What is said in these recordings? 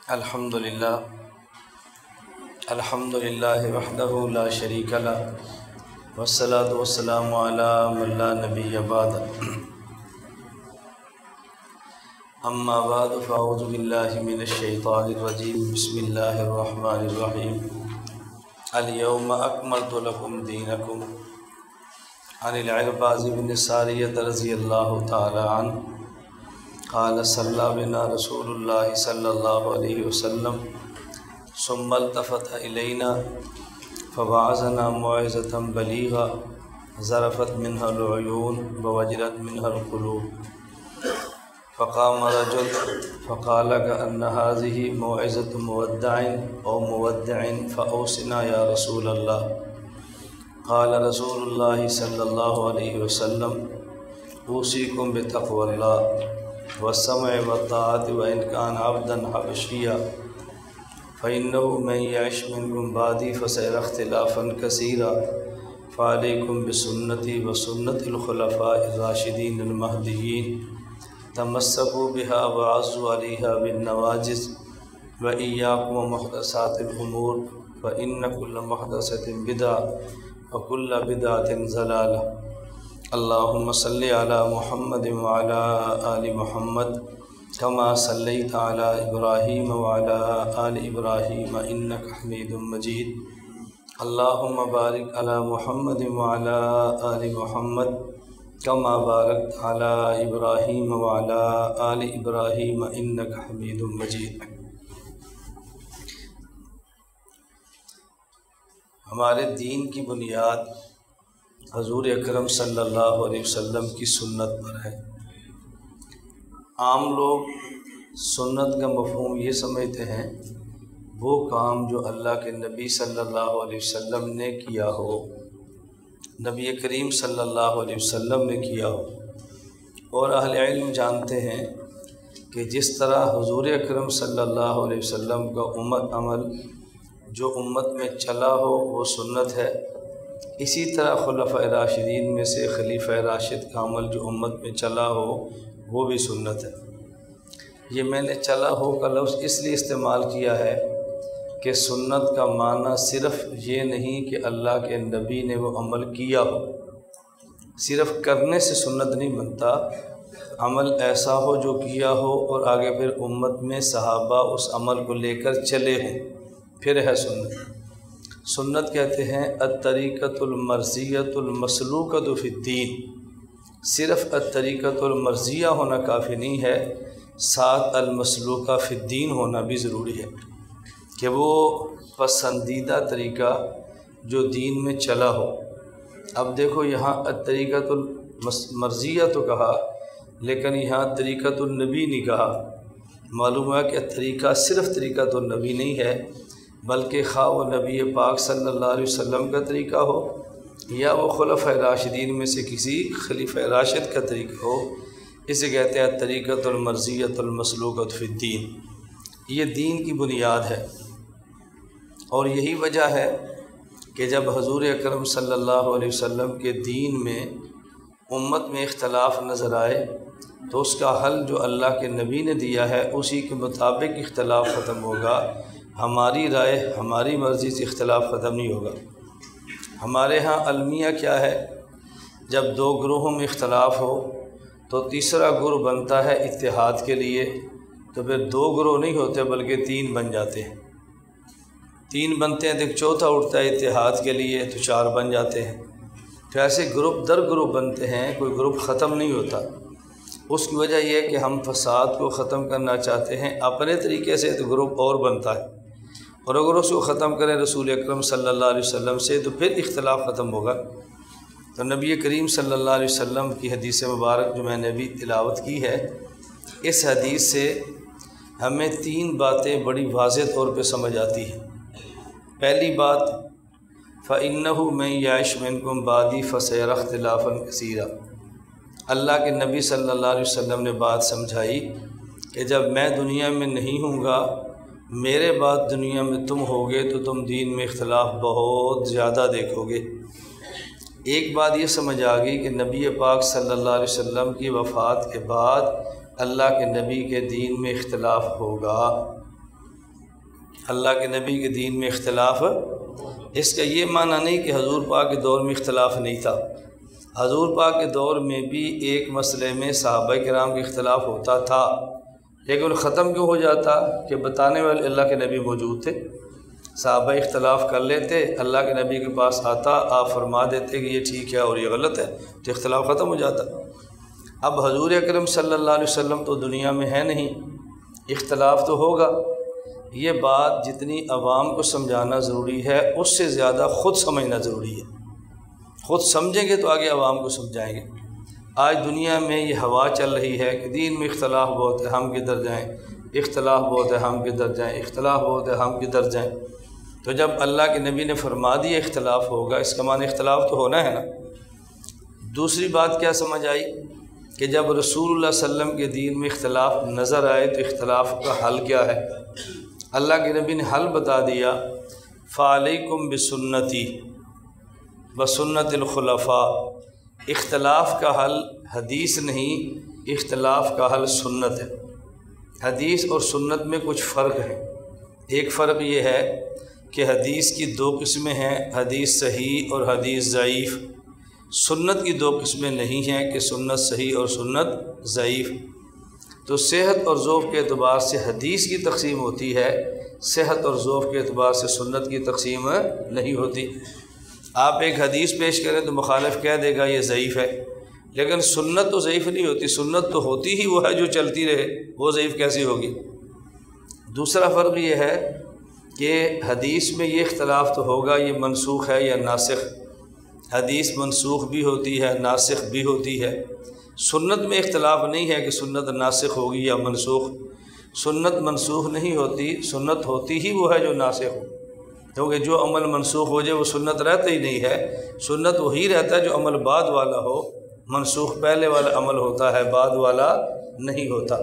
الحمدللہ وحدہ لا شریک لہ والصلاۃ والسلام علی من لا نبی بعد اما بعد فاعوذ باللہ من الشیطان الرجیم بسم اللہ الرحمن الرحیم الیوم اکملت لکم دینکم عن العرباض بن ساریہ رضی اللہ تعالی عنہ قال صلی بنا رسول اللہ صلی اللہ علیہ وسلم ثم التفت الینا فوعظنا موعظة بلیغا ذرفت منها العیون ووجلت منها القلوب فقام رجل فقال كأن هذه موعظة مودع أو مودع فأوصنا يا رسول الله قال رسول الله صلى الله عليه وسلم أوصيكم بتقوى الله والسمع والطاعة وإن كان عبدا حبشيا فإنه من يعش منكم بعدي فسيرى اختلافا كثيرا فعليكم بسنتي وسنة الخلفاء الراشدين المهديين تمسكوا بها وعضوا عليها بالنواجذ وإياكم ومحدثات الأمور فإن كل محدثة بدعة وكل بدعة ضلالة اللهم صل على محمد وعلى آل محمد كما صليت على إبراهيم وعلى آل إبراهيم إنك حميد مجيد اللهم بارك على محمد وعلى آل محمد كما باركت على إبراهيم وعلى آل إبراهيم إنك حميد مجيد۔ ہمارے دین کی بنیاد حضور اکرم صلی اللہ علیہ وسلم کی سنت پر ہے۔ عام لوگ سنت کا مفہوم یہ سمجھتے ہیں وہ کام جو اللہ کے نبی صلی اللہ علیہ وسلم نے کیا ہو، نبی کریم صلی اللہ علیہ وسلم نے کیا ہو، اور اہل علم جانتے ہیں کہ جس طرح حضور اکرم صلی اللہ علیہ وسلم کا عمل جو امت میں چلا ہو وہ سنت ہے، اسی طرح خلفاء راشدین میں سے خلیفہ راشد کا عمل جو امت میں چلا ہو وہ بھی سنت ہے۔ یہ میں نے چلا ہو کا لفظ اس لیے استعمال کیا ہے کہ سنت کا معنی صرف یہ نہیں کہ اللہ کے نبی نے وہ عمل کیا ہو، صرف کرنے سے سنت نہیں بنتا، عمل ایسا ہو جو کیا ہو اور آگے پھر امت میں صحابہ اس عمل کو لے کر چلے ہوں، پھر ہے سنت۔ سنت کہتے ہیں الطریقۃ المرضیۃ المسلوکۃ فی الدین، صرف الطریقۃ المرضیہ ہونا کافی نہیں ہے، ساتھ المسلوکہ فی الدین ہونا بھی ضروری ہے کہ وہ پسندیدہ طریقہ جو دین میں چلا ہو۔ اب دیکھو یہاں الطریقۃ المرضیہ تو کہا لیکن یہاں طریقۃ النبی نہیں کہا، معلوم ہے کہ طریقہ صرف طریقۃ النبی نہیں ہے بلکہ خواہ و نبی پاک صلی اللہ علیہ وسلم کا طریقہ ہو یا وہ خلفاء راشدین میں سے کسی خلیفہ راشد کا طریقہ ہو، اسے کہتے ہیں طریقۃ المرضیۃ المسلوکۃ فی الدین۔ یہ دین کی بنیاد ہے، اور یہی وجہ ہے کہ جب حضور اکرم صلی اللہ علیہ وسلم کے دین میں امت میں اختلاف نظر آئے تو اس کا حل جو اللہ کے نبی نے دیا ہے اسی کے مطابق اختلاف ختم ہوگا، ہماری رائے ہماری مرضی سے اختلاف ختم نہیں ہوگا۔ ہمارے ہاں المیہ کیا ہے، جب دو گروہوں میں اختلاف ہو تو تیسرا گروہ بنتا ہے اتحاد کے لیے، تو پھر دو گروہ نہیں ہوتے بلکہ تین بن جاتے ہیں، تین بنتے ہیں تو ایک چوتھا اٹھتا ہے اتحاد کے لیے تو چار بن جاتے ہیں، تو ایسے گروپ در گروپ بنتے ہیں، کوئی گروپ ختم نہیں ہوتا۔ اس کی وجہ یہ ہے کہ ہم فساد کو ختم کرنا چاہتے ہیں اپنے طریقے سے تو گروپ اور بنتا ہے، اور اگر اس کو ختم کریں رسول اکرم صلی اللہ علیہ وسلم سے تو پھر اختلاف ختم ہوگا۔ تو نبی کریم صلی اللہ علیہ وسلم کی حدیث مبارک جو میں نے ابھی تلاوت کی ہے، اس حدیث سے ہمیں تین باتیں بڑی واضح طور پہ سمجھ آتی ہیں۔ پہلی بات فَإِنَّهُ مَن يَعِشْ مِنكُمْ بَعْدِي فَسَيَرَى اخْتِلَافًا كَثِيرًا، اللہ کے نبی صلی اللہ علیہ وسلم نے بات سمجھائی کہ جب میں دنیا میں نہیں ہوں گا، میرے بعد دنیا میں تم ہوگے تو تم دین میں اختلاف بہت زیادہ دیکھو گے۔ ایک بات یہ سمجھ آ گئی کہ نبی پاک صلی اللہ علیہ وسلم کی وفات کے بعد اللہ کے نبی کے دین میں اختلاف ہوگا، اللہ کے نبی کے دین میں اختلاف، اس کا یہ معنی نہیں کہ حضور پاک کے دور میں اختلاف نہیں تھا۔ حضور پاک کے دور میں بھی ایک مسئلے میں صحابہ کرام کا اختلاف ہوتا تھا، لیکن ختم کیوں ہو جاتا کہ بتانے والے اللہ کے نبی موجود تھے۔ صحابہ اختلاف کر لیتے، اللہ کے نبی کے پاس آتا، آپ فرما دیتے کہ یہ ٹھیک ہے اور یہ غلط ہے، تو اختلاف ختم ہو جاتا۔ اب حضور اکرم صلی اللہ علیہ وسلم تو دنیا میں ہے نہیں، اختلاف تو ہوگا۔ یہ بات جتنی عوام کو سمجھانا ضروری ہے، اس سے زیادہ خود سمجھنا ضروری ہے۔ خود سمجھیں گے تو آگے عوام کو سمجھائیں گے۔ آج دنیا میں یہ ہوا چل رہی ہے کہ دین میں اختلاف بہت ہے، ہم کدھر جائیں، اختلاف بہت ہے، ہم کدھر جائیں، اختلاف بہت ہے، ہم کدھر جائیں۔ تو جب اللہ کے نبی نے فرما دیا اختلاف ہوگا، اس کا معنی اختلاف تو ہونا ہے نا۔ دوسری بات کیا سمجھ آئی کہ جب رسول اللہ صلی اللہ علیہ وسلم کے دین میں اختلاف نظر آئے تو اختلاف کا حل کیا ہے؟ اللہ کے نبی نے حل بتا دیا، فَعَلَيْكُمْ بِسُنَّتِي وَسُنَّتِ الْخُلَفَاءِ۔ اختلاف کا حل حدیث نہیں، اختلاف کا حل سنت ہے۔ حدیث اور سنت میں کچھ فرق ہے۔ ایک فرق یہ ہے کہ حدیث کی دو قسمیں ہیں، حدیث صحیح اور حدیث ضعیف۔ سنت کی دو قسمیں نہیں ہیں کہ سنت صحیح اور سنت ضعیف۔ تو صحت اور ذوق کے اعتبار سے حدیث کی تقسیم ہوتی ہے، صحت اور ذوق کے اعتبار سے سنت کی تقسیم نہیں ہوتی۔ آپ ایک حدیث پیش کریں تو مخالف کہہ دے گا یہ ضعیف ہے، لیکن سنت تو ضعیف نہیں ہوتی، سنت تو ہوتی ہی وہ ہے جو چلتی رہے، وہ ضعیف کیسی ہوگی؟ دوسرا فرق یہ ہے کہ حدیث میں یہ اختلاف تو ہوگا یہ منسوخ ہے یا ناسخ۔ حدیث منسوخ بھی ہوتی ہے، ناسخ بھی ہوتی ہے۔ سنت میں اختلاف نہیں ہے کہ سنت ناسخ ہوگی یا منسوخ۔ سنت منسوخ نہیں ہوتی، سنت ہوتی ہی وہ ہے جو ناسخ ہو، کیونکہ جو عمل منسوخ ہو جائے وہ سنت رہتا ہی نہیں ہے۔ سنت وہی رہتا ہے جو عمل بعد والا ہو، منسوخ پہلے والا عمل ہوتا ہے، بعد والا نہیں ہوتا۔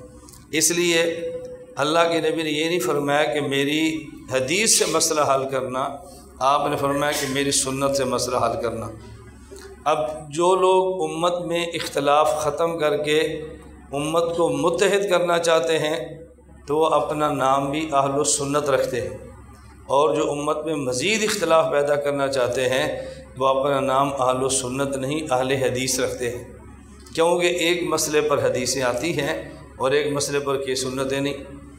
اس لیے اللہ کے نبی نے یہ نہیں فرمایا کہ میری حدیث سے مسئلہ حل کرنا، آپ نے فرمایا کہ میری سنت سے مسئلہ حل کرنا۔ اب جو لوگ امت میں اختلاف ختم کر کے امت کو متحد کرنا چاہتے ہیں تو وہ اپنا نام بھی اہل السنت رکھتے ہیں، اور جو امت میں مزید اختلاف پیدا کرنا چاہتے ہیں وہ اپنا نام اہل السنت نہیں اہل حدیث رکھتے ہیں، کیونکہ ایک مسئلے پر حدیثیں آتی ہیں اور ایک مسئلے پر کی سنتیں نہیں۔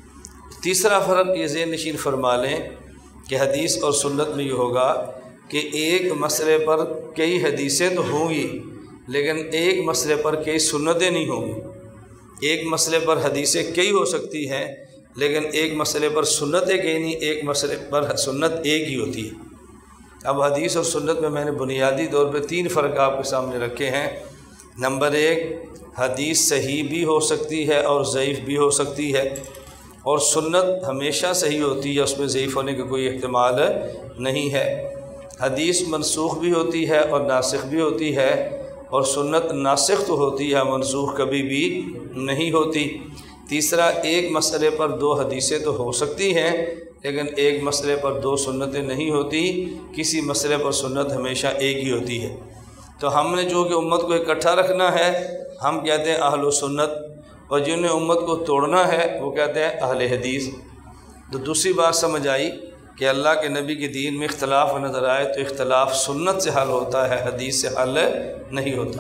تیسرا فرق یہ ذہن نشین فرما لیں کہ حدیث اور سنت میں یہ ہوگا کہ ایک مسئلے پر کئی حدیثیں تو ہوں گی لیکن ایک مسئلے پر کئی سنتیں نہیں ہوں گی۔ ایک مسئلے پر حدیثیں کئی ہو سکتی ہیں لیکن ایک مسئلے پر سنتیں کئی نہیں، ایک مسئلے پر سنت ایک ہی ہوتی ہے۔ اب حدیث اور سنت میں نے بنیادی طور پہ تین فرق آپ کے سامنے رکھے ہیں۔ نمبر ایک، حدیث صحیح بھی ہو سکتی ہے اور ضعیف بھی ہو سکتی ہے، اور سنت ہمیشہ صحیح ہوتی ہے، اس میں ضعیف ہونے کا کوئی احتمال نہیں ہے۔ حدیث منسوخ بھی ہوتی ہے اور ناسخ بھی ہوتی ہے، اور سنت ناسخ تو ہوتی ہے، منسوخ کبھی بھی نہیں ہوتی۔ تیسرا، ایک مسئلے پر دو حدیثیں تو ہو سکتی ہیں لیکن ایک مسئلے پر دو سنتیں نہیں ہوتی، کسی مسئلے پر سنت ہمیشہ ایک ہی ہوتی ہے۔ تو ہم نے جو کہ امت کو اکٹھا رکھنا ہے ہم کہتے ہیں اہل سنت، اور جنہیں امت کو توڑنا ہے وہ کہتے ہیں اہل حدیث۔ تو دوسری بات سمجھ آئی کہ اللہ کے نبی کے دین میں اختلاف نظر آئے تو اختلاف سنت سے حل ہوتا ہے، حدیث سے حل نہیں ہوتا۔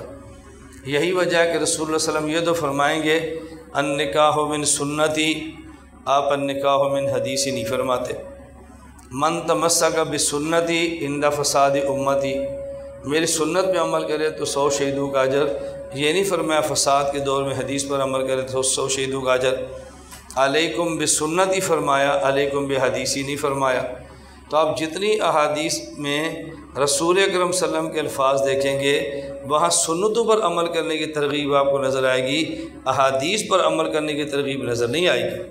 یہی وجہ ہے کہ رسول اللہ صلی اللہ علیہ وسلم یہ تو فرمائیں گے النکاح من سنتی، آپ النکاح من حدیثی نہیں فرماتے۔ من تمسک بسنتی عند فساد امتی، میری سنت پہ عمل کرے تو 100 شہیدوں کا اجر، یہ نہیں فرمایا فساد کے دور میں حدیث پر عمل کرے تو 100 شہیدوں کا اجر۔ علیکم بسنتی فرمایا، علیکم بحدیثی نہیں فرمایا۔ تو آپ جتنی احادیث میں رسول اکرم صلی اللہ علیہ وسلم کے الفاظ دیکھیں گے وہاں سنتوں پر عمل کرنے کی ترغیب آپ کو نظر آئے گی، احادیث پر عمل کرنے کی ترغیب نظر نہیں آئے گی۔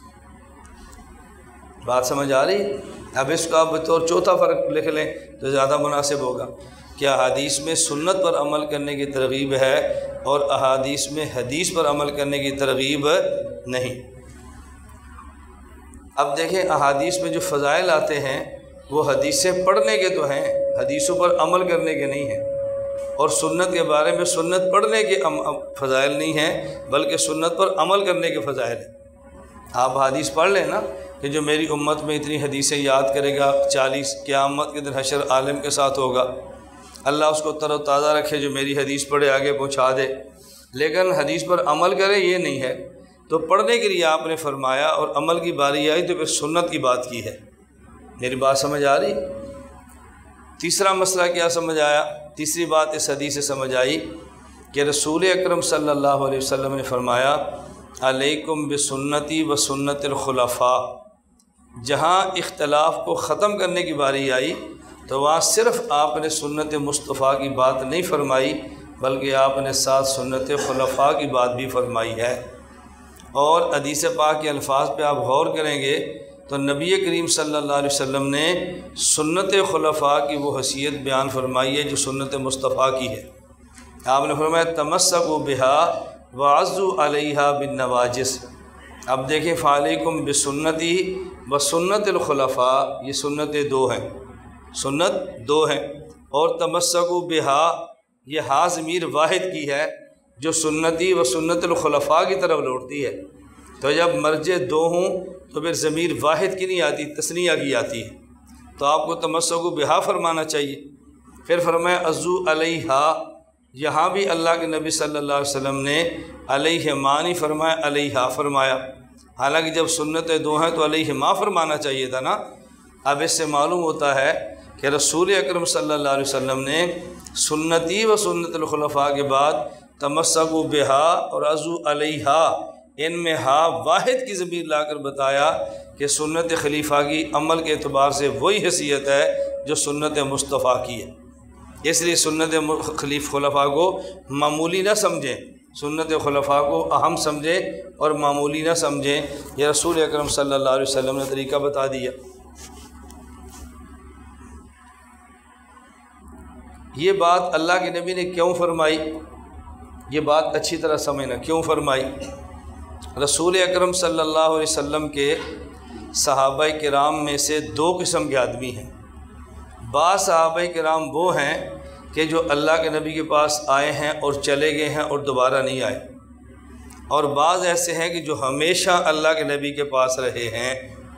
بات سمجھ آ رہی؟ اب اس کا آپ بطور چوتھا فرق لکھ لیں تو زیادہ مناسب ہوگا کہ احادیث میں سنت پر عمل کرنے کی ترغیب ہے اور احادیث میں حدیث پر عمل کرنے کی ترغیب نہیں۔ اب دیکھیں احادیث میں جو فضائل آتے ہیں وہ حدیثیں پڑھنے کے تو ہیں، حدیثوں پر عمل کرنے کے نہیں ہیں، اور سنت کے بارے میں سنت پڑھنے کے فضائل نہیں ہیں بلکہ سنت پر عمل کرنے کے فضائل ہیں۔ آپ حدیث پڑھ لیں نا کہ جو میری امت میں اتنی حدیثیں یاد کرے گا 40 قیامت کے دن حشر عالم کے ساتھ ہوگا، اللہ اس کو تر و تازہ رکھے، جو میری حدیث پڑھے آگے پہنچا دے، لیکن حدیث پر عمل کرے یہ نہیں ہے۔ تو پڑھنے کے لیے آپ نے فرمایا اور عمل کی باری آئی تو پھر سنت کی بات کی ہے۔ میری بات سمجھ آ رہی؟ تیسرا مسئلہ کیا سمجھ آیا؟ تیسری بات اس حدیث سے سمجھ آئی کہ رسول اکرم صلی اللہ علیہ وسلم نے فرمایا علیکم بسنتی و سنت الخلفاء۔ جہاں اختلاف کو ختم کرنے کی باری آئی تو وہاں صرف آپ نے سنت مصطفیٰ کی بات نہیں فرمائی بلکہ آپ نے ساتھ سنت خلفاء کی بات بھی فرمائی ہے۔ اور حدیث پاک کے الفاظ پہ آپ غور کریں گے تو نبی کریم صلی اللہ علیہ وسلم نے سنت خلفاء کی وہ حیثیت بیان فرمائی ہے جو سنت مصطفیٰ کی ہے۔ آپ نے فرمایا تمسکوا بہا وعضوا علیہا بالنواجذ۔ اب دیکھیں فعلیکم بسنتی و سنت الخلفاء، یہ سنتیں دو ہیں، سنت دو ہیں، اور تمسکوا بہا یہ ہا ضمیر واحد کی ہے جو سنتی و سنت الخلفاء کی طرف لوٹتی ہے۔ تو جب مرجع دو ہوں تو پھر ضمیر واحد کی نہیں آتی، تثنیہ کی آتی ہے، تو آپ کو تمسکوا بہا فرمانا چاہیے۔ پھر فرمایا عضوا علیہا، یہاں بھی اللہ کے نبی صلی اللہ علیہ وسلم نے علیہما نہیں فرمایا، علیہا فرمایا، حالانکہ جب سنتیں دو ہیں تو علیہما فرمانا چاہیے تھا نا۔ اب اس سے معلوم ہوتا ہے کہ رسول اکرم صلی اللہ علیہ وسلم نے سنتی و سنت الخلفاء کے بعد تمسکوا بہا اور عضوا علیہا، ان میں ہا واحد کی ضمیر لا کر بتایا کہ سنت خلیفہ کی عمل کے اعتبار سے وہی حیثیت ہے جو سنت مصطفیٰ کی ہے۔ اس لیے سنت خلفاء کو معمولی نہ سمجھیں، سنت خلفاء کو اہم سمجھیں اور معمولی نہ سمجھیں۔ یہ رسول اکرم صلی اللہ علیہ وسلم نے طریقہ بتا دیا۔ یہ بات اللہ کے نبی نے کیوں فرمائی؟ یہ بات اچھی طرح سمجھنا کیوں فرمائی۔ رسول اکرم صلی اللہ علیہ وسلم کے صحابہ کرام میں سے دو قسم کے آدمی ہیں۔ بعض صحابہ کرام وہ ہیں کہ جو اللہ کے نبی کے پاس آئے ہیں اور چلے گئے ہیں اور دوبارہ نہیں آئے، اور بعض ایسے ہیں کہ جو ہمیشہ اللہ کے نبی کے پاس رہے ہیں،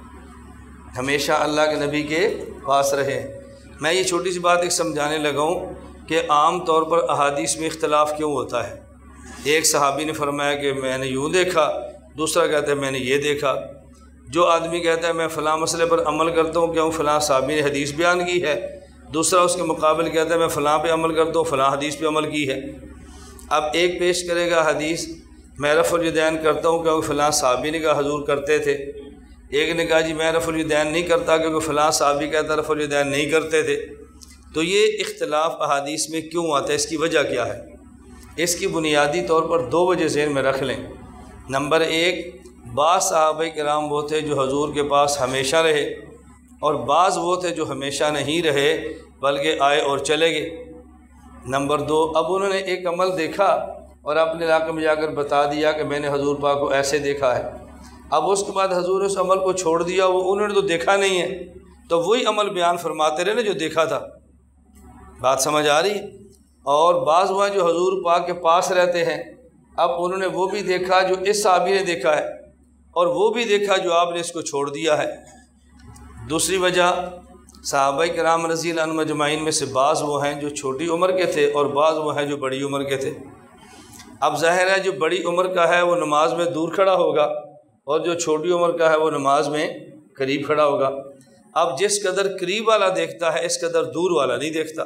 ہمیشہ اللہ کے نبی کے پاس رہے ہیں۔ میں یہ چھوٹی سی بات ایک سمجھانے لگا ہوں کہ عام طور پر احادیث میں اختلاف کیوں ہوتا ہے۔ ایک صحابی نے فرمایا کہ میں نے یوں دیکھا، دوسرا کہتا ہے میں نے یہ دیکھا۔ جو آدمی کہتا ہے میں فلاں مسئلے پر عمل کرتا ہوں کیوں فلاں صحابی نے حدیث بیان کی ہے، دوسرا اس کے مقابل کہتا ہے میں فلاں پہ عمل کرتا ہوں فلاں حدیث پہ عمل کی ہے۔ اب ایک پیش کرے گا حدیث میں رفع الیدین کرتا ہوں کیونکہ فلاں صحابی نے کہا حضور کرتے تھے، ایک نے کہا جی میں رفع الیدین نہیں کرتا کیونکہ فلاں صحابی کہتا رفع الیدین نہیں کرتے تھے۔ تو یہ اختلاف احادیث میں کیوں آتا ہے، اس کی وجہ کیا ہے؟ اس کی بنیادی طور پر دو وجہ ذہن میں رکھ لیں۔ نمبر ایک، بعض صحابہ کرام وہ تھے جو حضور کے پاس ہمیشہ رہے، اور بعض وہ تھے جو ہمیشہ نہیں رہے بلکہ آئے اور چلے گئے۔ نمبر دو، اب انہوں نے ایک عمل دیکھا اور اپنے علاقے میں جا کر بتا دیا کہ میں نے حضور پاک کو ایسے دیکھا ہے، اب اس کے بعد حضور نے اس عمل کو چھوڑ دیا، وہ انہوں نے تو دیکھا نہیں ہے، تو وہی عمل بیان فرماتے رہے نا جو دیکھا تھا۔ بات سمجھ آ رہی ہے؟ اور بعض وہ جو حضور پاک کے پاس رہتے ہیں، اب انہوں نے وہ بھی دیکھا جو اس صحابی نے دیکھا ہے، اور وہ بھی دیکھا جو آپ نے اس کو چھوڑ دیا ہے۔ دوسری وجہ، صحابہ کرام رضی اللہ عنہم اجمعین میں سے بعض وہ ہیں جو چھوٹی عمر کے تھے اور بعض وہ ہیں جو بڑی عمر کے تھے۔ اب ظاہر ہے جو بڑی عمر کا ہے وہ نماز میں دور کھڑا ہوگا اور جو چھوٹی عمر کا ہے وہ نماز میں قریب کھڑا ہوگا۔ اب جس قدر قریب والا دیکھتا ہے اس قدر دور والا نہیں دیکھتا،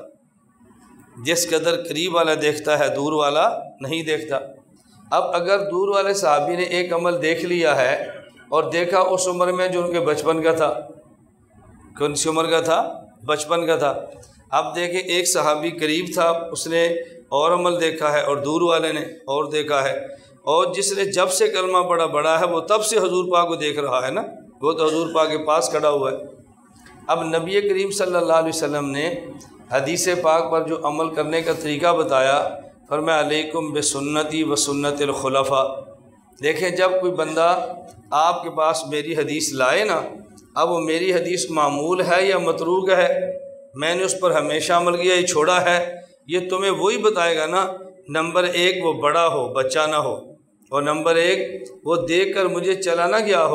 جس قدر قریب والا دیکھتا ہے دور والا نہیں دیکھتا۔ اب اگر دور والے صحابی نے ایک عمل دیکھ لیا ہے اور دیکھا اس عمر میں جو ان کے بچپن کا تھا، کون سی عمر کا تھا؟ بچپن کا تھا۔ اب دیکھیں ایک صحابی قریب تھا، اس نے اور عمل دیکھا ہے، اور دور والے نے اور دیکھا ہے، اور جس نے جب سے کلمہ پڑھا بڑا ہے وہ تب سے حضور پاک کو دیکھ رہا ہے نا، وہ تو حضور پاک کے پاس کھڑا ہوا ہے۔ اب نبی کریم صلی اللہ علیہ وسلم نے حدیث پاک پر جو عمل کرنے کا طریقہ بتایا، فرمایا علیکم بسنتی و سنت الخلفاء۔ دیکھیں جب کوئی بندہ آپ کے پاس میری حدیث لائے نا، اب وہ میری حدیث معمول ہے یا متروک ہے، میں نے اس پر ہمیشہ عمل کیا یہ چھوڑا ہے، یہ تمہیں وہی بتائے گا نا۔ نمبر ایک وہ بڑا ہو، بچہ نہ ہو، اور نمبر ایک وہ دیکھ کر مجھے چلا نہ گیا ہو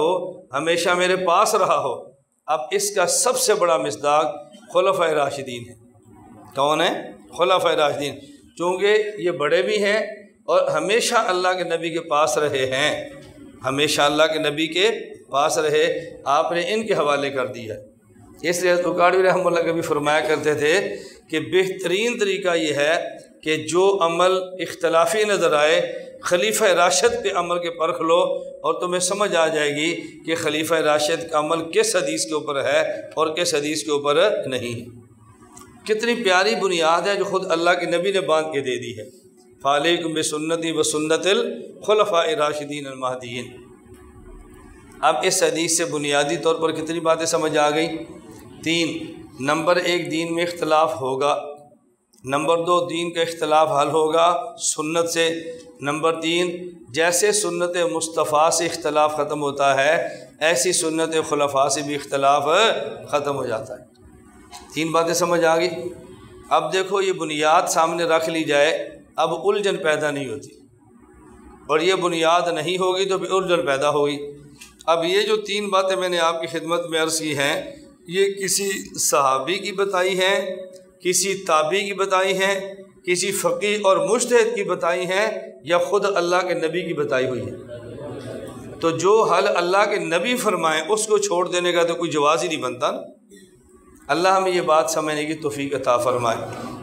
ہمیشہ میرے پاس رہا ہو۔ اب اس کا سب سے بڑا مصداق خلفائے راشدین ہے۔ کون ہے؟ خلفائے راشدین، چونکہ یہ بڑے بھی ہیں اور ہمیشہ اللہ کے نبی کے پاس رہے ہیں، ہمیشہ اللہ کے نبی کے پاس رہے، آپ نے ان کے حوالے کر دیا ہے۔ اس لیے اکاڑوی رحمہ اللہ کبھی فرمایا کرتے تھے کہ بہترین طریقہ یہ ہے کہ جو عمل اختلافی نظر آئے خلیفہ راشد کے عمل کے پرکھ لو اور تمہیں سمجھ آ جائے گی کہ خلیفہ راشد کا عمل کس حدیث کے اوپر ہے اور کس حدیث کے اوپر نہیں ہے۔ کتنی پیاری بنیاد ہے جو خود اللہ کے نبی نے باندھ کے دے دی ہے۔ فعلیکم بسنتی و سنت الخلفاء الراشدین المہدیین۔ اب اس حدیث سے بنیادی طور پر کتنی باتیں سمجھ آ گئی؟ 3۔ نمبر 1، دین میں اختلاف ہوگا۔ نمبر 2، دین کا اختلاف حل ہوگا سنت سے۔ نمبر 3، جیسے سنت مصطفیٰ سے اختلاف ختم ہوتا ہے ایسی سنت خلفاء سے بھی اختلاف ختم ہو جاتا ہے۔ 3 باتیں سمجھ آ گئی۔ اب دیکھو یہ بنیاد سامنے رکھ لی جائے، اب الجھن پیدا نہیں ہوتی، اور یہ بنیاد نہیں ہوگی تو پھر الجھن پیدا ہوگی۔ اب یہ جو 3 باتیں میں نے آپ کی خدمت میں عرض کی ہیں، یہ کسی صحابی کی بتائی ہیں، کسی تابعی کی بتائی ہیں، کسی فقیہ اور مجتہد کی بتائی ہیں، یا خود اللہ کے نبی کی بتائی ہوئی ہے۔ تو جو حل اللہ کے نبی فرمائیں اس کو چھوڑ دینے کا تو کوئی جواز ہی نہیں بنتا نا۔ اللہ ہمیں یہ بات سمجھنے کی توفیق عطا فرمائے۔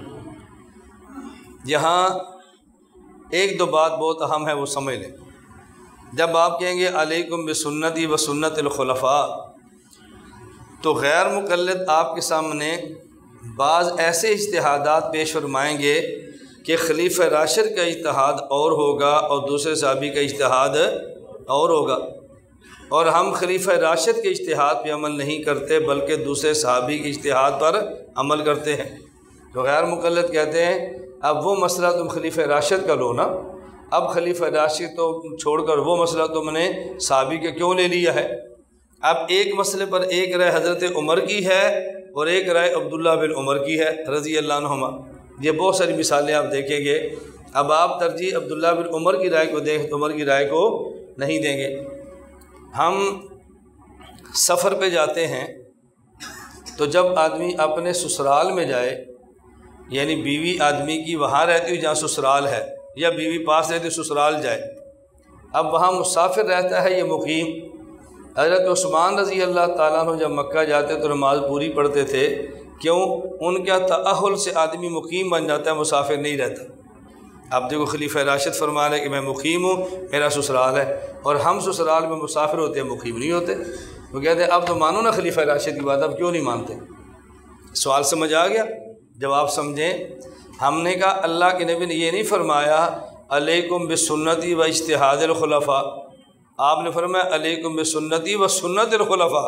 یہاں 1-2 بات بہت اہم ہے، وہ سمجھ لیں۔ جب آپ کہیں گے علیکم بسنتی و سنت الخلفاء، تو غیر مقلد آپ کے سامنے بعض ایسے اجتہادات پیش فرمائیں گے کہ خلیفہ راشد کا اجتہاد اور ہوگا اور دوسرے صحابی کا اجتہاد اور ہوگا، اور ہم خلیفہ راشد کے اجتہاد پہ عمل نہیں کرتے بلکہ دوسرے صحابی کے اجتہاد پر عمل کرتے ہیں۔ تو غیر مقلد کہتے ہیں اب وہ مسئلہ تم خلیفہ راشد کا لو نا، اب خلیفہ راشد تو چھوڑ کر وہ مسئلہ تم نے صحابی کے کیوں لے لیا ہے؟ اب ایک مسئلے پر ایک رائے حضرت عمر کی ہے اور ایک رائے عبداللہ بن عمر کی ہے رضی اللہ عنہما۔ یہ بہت ساری مثالیں آپ دیکھیں گے۔ اب آپ ترجیح عبداللہ بن عمر کی رائے کو دیں تو عمر کی رائے کو نہیں دیں گے۔ ہم سفر پہ جاتے ہیں تو جب آدمی اپنے سسرال میں جائے، یعنی بیوی آدمی کی وہاں رہتی ہے جہاں سسرال ہے، یا بیوی پاس رہتی سسرال جائے، اب وہاں مسافر رہتا ہے یہ مقیم۔ حضرت عثمان رضی اللہ تعالیٰ عنہ جب مکہ جاتے تو نماز پوری پڑھتے تھے، کیوں؟ ان کا تأہل سے آدمی مقیم بن جاتا ہے، مسافر نہیں رہتا۔ اب دیکھو خلیفہ راشد فرما رہے کہ میں مقیم ہوں، میرا سسرال ہے، اور ہم سسرال میں مسافر ہوتے ہیں، مقیم نہیں ہوتے۔ وہ کہتے ہیں اب تو مانو نا خلیفہ راشد کی بات، اب کیوں نہیں مانتے؟ سوال سمجھ آ گیا؟ جواب سمجھیں۔ ہم نے کہا اللہ کے نبی نے یہ نہیں فرمایا علیکم بسنتی و اجتہاد الخلفاء، آپ نے فرمایا علیکم بسنتی و سنت الخلفاء۔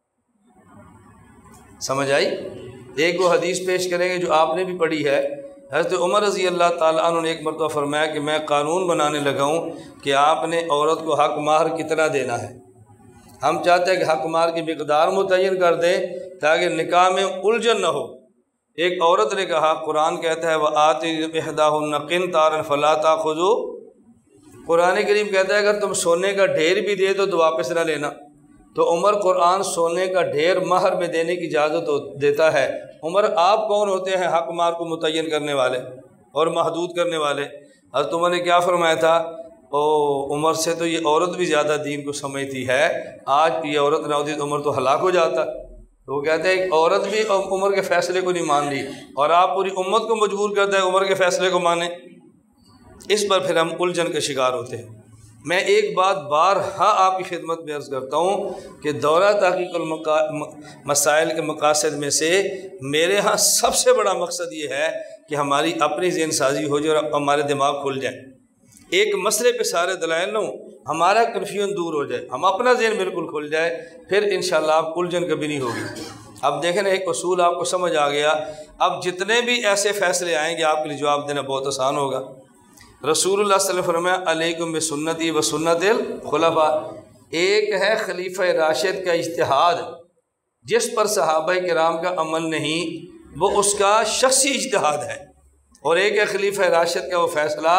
سمجھ آئی؟ ایک وہ حدیث پیش کریں گے جو آپ نے بھی پڑھی ہے۔ حضرت عمر رضی اللہ تعالیٰ عنہ نے ایک مرتبہ فرمایا کہ میں قانون بنانے لگا ہوں کہ آپ نے عورت کو حق مہر کتنا دینا ہے۔ ہم چاہتے ہیں کہ حق مہر کی مقدار متعین کر دیں تاکہ نکاح میں الجھن نہ ہو۔ ایک عورت نے کہا، قرآن کہتا ہے وَآتِوا إِحْدَاهُنَّ قِنطَارًا فَلَا تَأْخُذُوا، قرآن کریم کہتا ہے اگر تم سونے کا ڈھیر بھی دے دو تو واپس نہ لینا۔ تو عمر قرآن سونے کا ڈھیر مہر میں دینے کی اجازت دیتا ہے۔ عمر آپ کون ہوتے ہیں حق مہر کو متعین کرنے والے اور محدود کرنے والے؟ حضرت عمر نے کیا فرمایا تھا؟ عمر سے تو یہ عورت بھی زیادہ دین کو سمجھتی ہے، آج یہ عورت نہ ہوتی تو عمر تو ہلاک ہو جاتا۔ تو وہ کہتے ہیں ایک عورت بھی عمر کے فیصلے کو نہیں مان لی اور آپ پوری امت کو مجبور کرتے ہیں عمر کے فیصلے کو مانیں۔ اس پر پھر ہم الجھن کے شکار ہوتے ہیں۔ میں ایک بات بارہا آپ کی خدمت میں عرض کرتا ہوں کہ دورہ تحقیق المسائل کے مقاصد میں سے میرے ہاں سب سے بڑا مقصد یہ ہے کہ ہماری اپنی ذہن سازی ہو جائے اور ہمارے دماغ کھل جائیں، ایک مسئلے پہ سارے دلائل نہ ہوں، ہمارا کنفیوژن دور ہو جائے، ہم اپنا ذہن بالکل کھل جائے، پھر انشاءاللہ آپ الجھن کبھی نہیں ہوگی۔ اب دیکھیں نا، ایک اصول آپ کو سمجھ آ گیا۔ اب جتنے بھی ایسے فیصلے آئیں گے آپ کے لیے جواب دینا بہت آسان ہوگا۔ رسول اللہ صلی اللہ علیہ وسلم فرمایا علیکم بسنتی و سنت الخلفاء۔ ایک ہے خلیفہ راشد کا اجتہاد جس پر صحابہ کرام کا عمل نہیں، وہ اس کا شخصی اجتہاد ہے، اور ایک ہے خلیفہ راشد کا وہ فیصلہ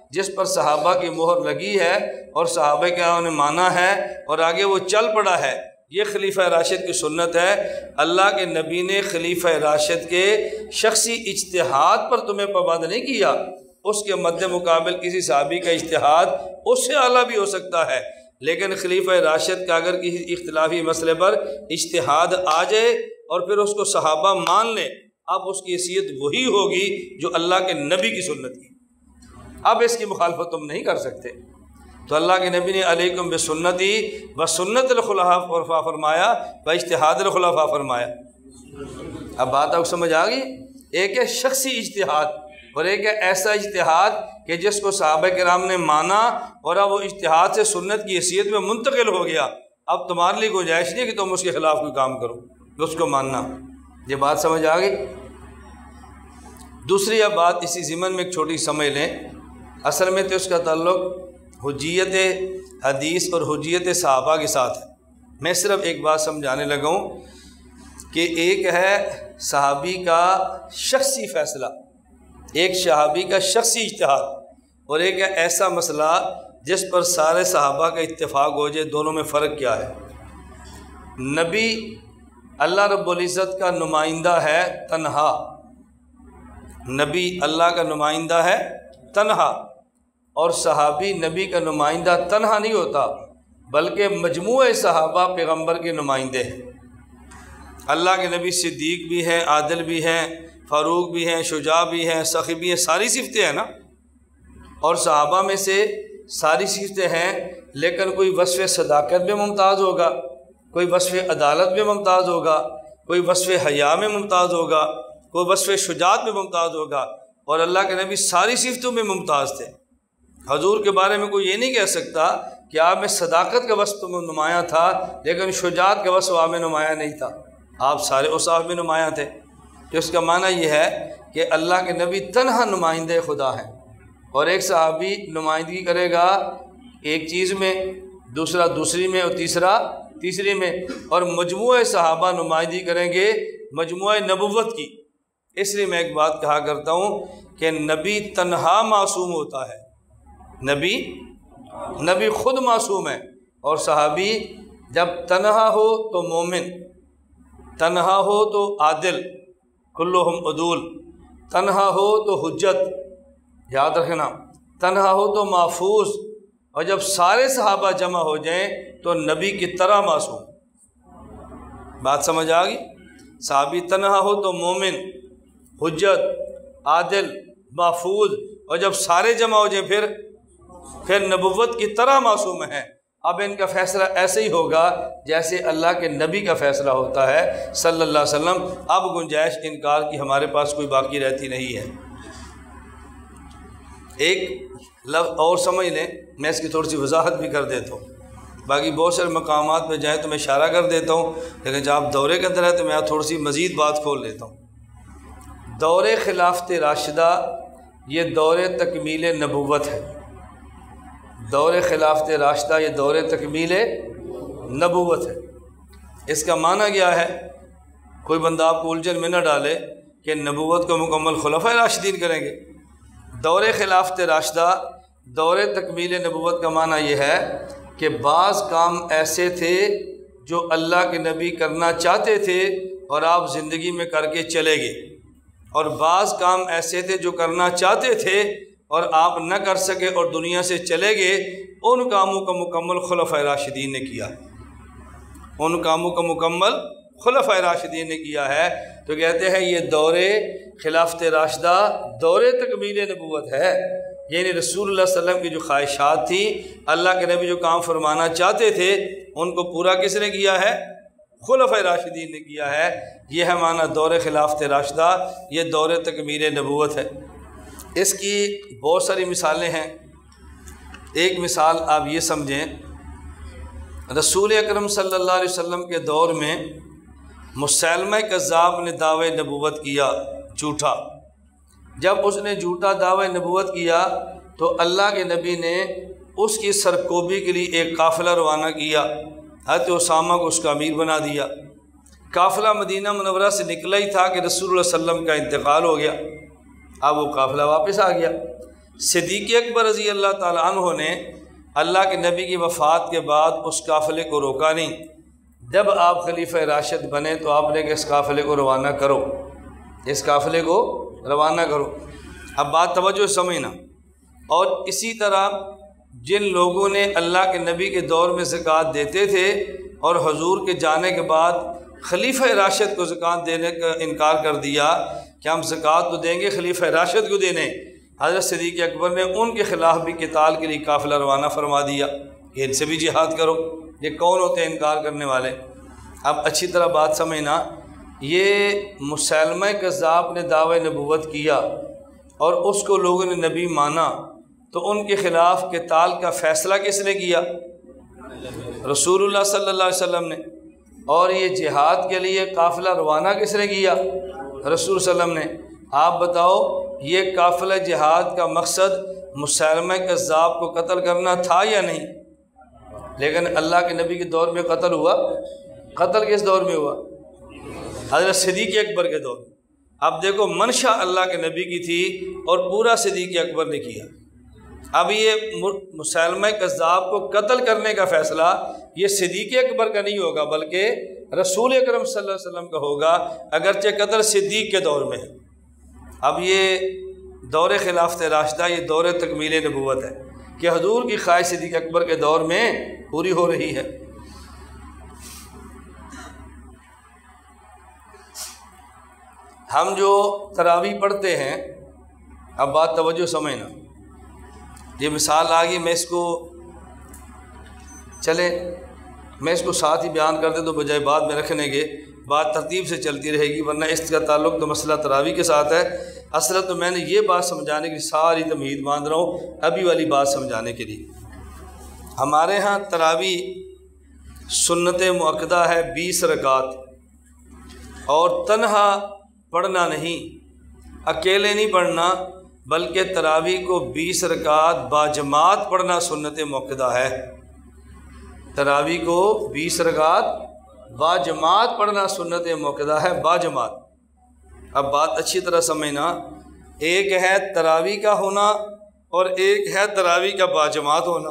جس پر صحابہ کی مہر لگی ہے اور صحابہ کرام نے مانا ہے اور آگے وہ چل پڑا ہے، یہ خلیفہ راشد کی سنت ہے۔ اللہ کے نبی نے خلیفہ راشد کے شخصی اجتہاد پر تمہیں پابند نہیں کیا، اس کے مد مقابل کسی صحابی کا اجتہاد اس سے اعلیٰ بھی ہو سکتا ہے، لیکن خلیفہ راشد کا اگر کسی اختلافی مسئلے پر اجتہاد آ جائے اور پھر اس کو صحابہ مان لیں، اب اس کی حیثیت وہی ہوگی جو اللہ کے نبی کی سنت کی، اب اس کی مخالفت تم نہیں کر سکتے۔ تو اللہ کے نبی نے علیکم بسنتی و سنت الخلفاء فرمایا و اجتہاد الخلفاء فرمایا۔ اب بات آپ کو سمجھ آ گئی؟ ایک ہے شخصی اجتہاد اور ایک ہے ایسا اجتہاد کہ جس کو صحابہ کرام نے مانا اور اب وہ اجتہاد سے سنت کی حیثیت میں منتقل ہو گیا، اب تمہارے لیے گنجائش نہیں کہ تم اس کے خلاف کوئی کام کرو، اس کو ماننا۔ یہ بات سمجھ آ گئی؟ دوسری اب بات اسی ضمن میں ایک چھوٹی سمجھ لیں، اصل میں تو اس کا تعلق حجیت حدیث اور حجیت صحابہ کے ساتھ ہے۔ میں صرف ایک بات سمجھانے لگا ہوں کہ ایک ہے صحابی کا شخصی فیصلہ، ایک صحابی کا شخصی اجتہاد، اور ایک ہے ایسا مسئلہ جس پر سارے صحابہ کا اتفاق ہو جائے۔ دونوں میں فرق کیا ہے؟ نبی اللہ رب العزت کا نمائندہ ہے تنہا، نبی اللہ کا نمائندہ ہے تنہا، اور صحابی نبی کا نمائندہ تنہا نہیں ہوتا بلکہ مجموعہ صحابہ پیغمبر کے نمائندے ہیں۔ اللہ کے نبی صدیق بھی ہیں، عادل بھی ہیں، فاروق بھی ہیں، شجاع بھی ہیں، سخی بھی ہیں، ساری صفتیں ہیں نا، اور صحابہ میں سے ساری صفتیں ہیں، لیکن کوئی وصف صداقت میں ممتاز ہوگا، کوئی وصف عدالت میں ممتاز ہوگا، کوئی وصف حیا میں ممتاز ہوگا، کوئی وصف شجاعت میں ممتاز ہوگا، اور اللہ کے نبی ساری صفتوں میں ممتاز تھے۔ حضور کے بارے میں کوئی یہ نہیں کہہ سکتا کہ آپ میں صداقت کا وصف تو نمایاں تھا لیکن شجاعت کا وصف آپ میں نمایاں نہیں تھا، آپ سارے اوصاف میں نمایاں تھے۔ تو اس کا معنی یہ ہے کہ اللہ کے نبی تنہا نمائندے خدا ہیں، اور ایک صحابی نمائندگی کرے گا ایک چیز میں، دوسرا دوسری میں، اور تیسرا تیسری میں، اور مجموعہ صحابہ نمائندگی کریں گے مجموعہ نبوت کی۔ اس لیے میں ایک بات کہا کرتا ہوں کہ نبی تنہا معصوم ہوتا ہے، نبی خود معصوم ہے، اور صحابی جب تنہا ہو تو مومن، تنہا ہو تو عادل، کلہم عدول، تنہا ہو تو حجت، یاد رکھنا، تنہا ہو تو محفوظ، اور جب سارے صحابہ جمع ہو جائیں تو نبی کی طرح معصوم۔ بات سمجھ آ گئی؟ صحابی تنہا ہو تو مومن، حجت، عادل، محفوظ، اور جب سارے جمع ہو جائیں پھر نبوت کی طرح معصوم ہیں۔ اب ان کا فیصلہ ایسے ہی ہوگا جیسے اللہ کے نبی کا فیصلہ ہوتا ہے صلی اللہ علیہ وسلم۔ اب گنجائش انکار کی ہمارے پاس کوئی باقی رہتی نہیں ہے۔ ایک لفظ اور سمجھ لیں، میں اس کی تھوڑی سی وضاحت بھی کر دیتا ہوں، باقی بہت سارے مقامات پہ جائیں تو میں اشارہ کر دیتا ہوں، لیکن جب آپ دورے کے اندر ہے تو میں تھوڑی سی مزید بات کھول لیتا ہوں۔ دور خلافت راشدہ یہ دور تکمیل نبوت ہے، دور خلافت راشدہ یہ دور تکمیل نبوت ہے۔ اس کا معنی کیا ہے؟ کوئی بندہ آپ کو الجھن میں نہ ڈالے کہ نبوت کو مکمل خلفائے راشدین کریں گے۔ دور خلافت راشدہ دور تکمیل نبوت کا معنی یہ ہے کہ بعض کام ایسے تھے جو اللہ کے نبی کرنا چاہتے تھے اور آپ زندگی میں کر کے چلے گئے، اور بعض کام ایسے تھے جو کرنا چاہتے تھے اور آپ نہ کر سکے اور دنیا سے چلے گئے، ان کاموں کا مکمل خلفائے راشدین نے کیا، ان کاموں کا مکمل خلفائے راشدین نے کیا ہے۔ تو کہتے ہیں یہ دور خلافت راشدہ دور تکمیل نبوت ہے، یعنی رسول اللہ صلی اللہ علیہ وسلم کی جو خواہشات تھی، اللہ کے نبی جو کام فرمانا چاہتے تھے، ان کو پورا کس نے کیا ہے؟ خلفائے راشدین نے کیا ہے۔ یہ ہے معنی دور خلافت راشدہ، یہ دور تکمیل نبوت ہے۔ اس کی بہت ساری مثالیں ہیں۔ ایک مثال آپ یہ سمجھیں، رسول اکرم صلی اللہ علیہ وسلم کے دور میں مسیلمہ کذاب نے دعوی نبوت کیا جھوٹا۔ جب اس نے جھوٹا دعوی نبوت کیا تو اللہ کے نبی نے اس کی سرکوبی کے لیے ایک قافلہ روانہ کیا، حضرت اسامہ کو اس کا امیر بنا دیا۔ قافلہ مدینہ منورہ سے نکلا ہی تھا کہ رسول اللہ صلی اللہ علیہ وسلم کا انتقال ہو گیا۔ اب وہ قافلہ واپس آ گیا۔ صدیق اکبر رضی اللہ تعالیٰ عنہ نے اللہ کے نبی کی وفات کے بعد اس قافلے کو روکا نہیں۔ جب آپ خلیفہ راشد بنے تو آپ نے کہ اس قافلے کو روانہ کرو، اس قافلے کو روانہ کرو۔ اب بات توجہ سمجھنا۔ اور اسی طرح جن لوگوں نے اللہ کے نبی کے دور میں زکوٰۃ دیتے تھے اور حضور کے جانے کے بعد خلیفہ راشد کو زکوٰۃ دینے کا انکار کر دیا کہ ہم زکوٰۃ تو دیں گے، خلیفہ راشد کو دینے، حضرت صدیق اکبر نے ان کے خلاف بھی قتال کے لیے قافلہ روانہ فرما دیا کہ ان سے بھی جہاد کرو۔ یہ کون ہوتے ہیں انکار کرنے والے؟ اب اچھی طرح بات سمجھنا، یہ مسلمہ کذاب نے دعوی نبوت کیا اور اس کو لوگوں نے نبی مانا، تو ان کے خلاف قتال کا فیصلہ کس نے کیا؟ رسول اللہ صلی اللہ علیہ وسلم نے۔ اور یہ جہاد کے لیے قافلہ روانہ کس نے کیا؟ رسول صلی اللہ علیہ وسلم نے۔ آپ بتاؤ، یہ قافلہ جہاد کا مقصد مسلمہ کذاب کو قتل کرنا تھا یا نہیں؟ لیکن اللہ کے نبی کے دور میں قتل ہوا۔ قتل کس دور میں ہوا؟ حضرت صدیق اکبر کے دور میں۔ اب دیکھو، منشا اللہ کے نبی کی تھی اور پورا صدیق اکبر نے کیا۔ اب یہ مسلمہ کذاب کو قتل کرنے کا فیصلہ یہ صدیق اکبر کا نہیں ہوگا، بلکہ رسول اکرم صلی اللہ علیہ وسلم کا ہوگا، اگرچہ قتل صدیق کے دور میں ہے۔ اب یہ دور خلافت راشدہ، یہ دور تکمیل نبوت ہے کہ حضور کی خواہش صدیق اکبر کے دور میں پوری ہو رہی ہے۔ ہم جو تراویح پڑھتے ہیں، اب بات توجہ سمجھنا، یہ مثال آ گئی، میں اس کو ساتھ ہی بیان کر دے تو بجائے بعد میں رکھنے کے، بات ترتیب سے چلتی رہے گی، ورنہ اس کا تعلق تو مسئلہ تراویح کے ساتھ ہے۔ اصل تو میں نے یہ بات سمجھانے کے لیے ساری تمہید باندھ رہا ہوں، ابھی والی بات سمجھانے کے لیے۔ ہمارے ہاں تراویح سنت مؤکدہ ہے 20 رکعات، اور تنہا پڑھنا نہیں، اکیلے نہیں پڑھنا، بلکہ تراویح کو 20 رکعات باجماعت پڑھنا سنت مؤکدہ ہے۔ تراویح کو 20 رکعات باجماعت پڑھنا سنت مؤکدہ ہے، باجماعت۔ اب بات اچھی طرح سمجھنا، ایک ہے تراویح کا ہونا اور ایک ہے تراویح کا باجماعت ہونا۔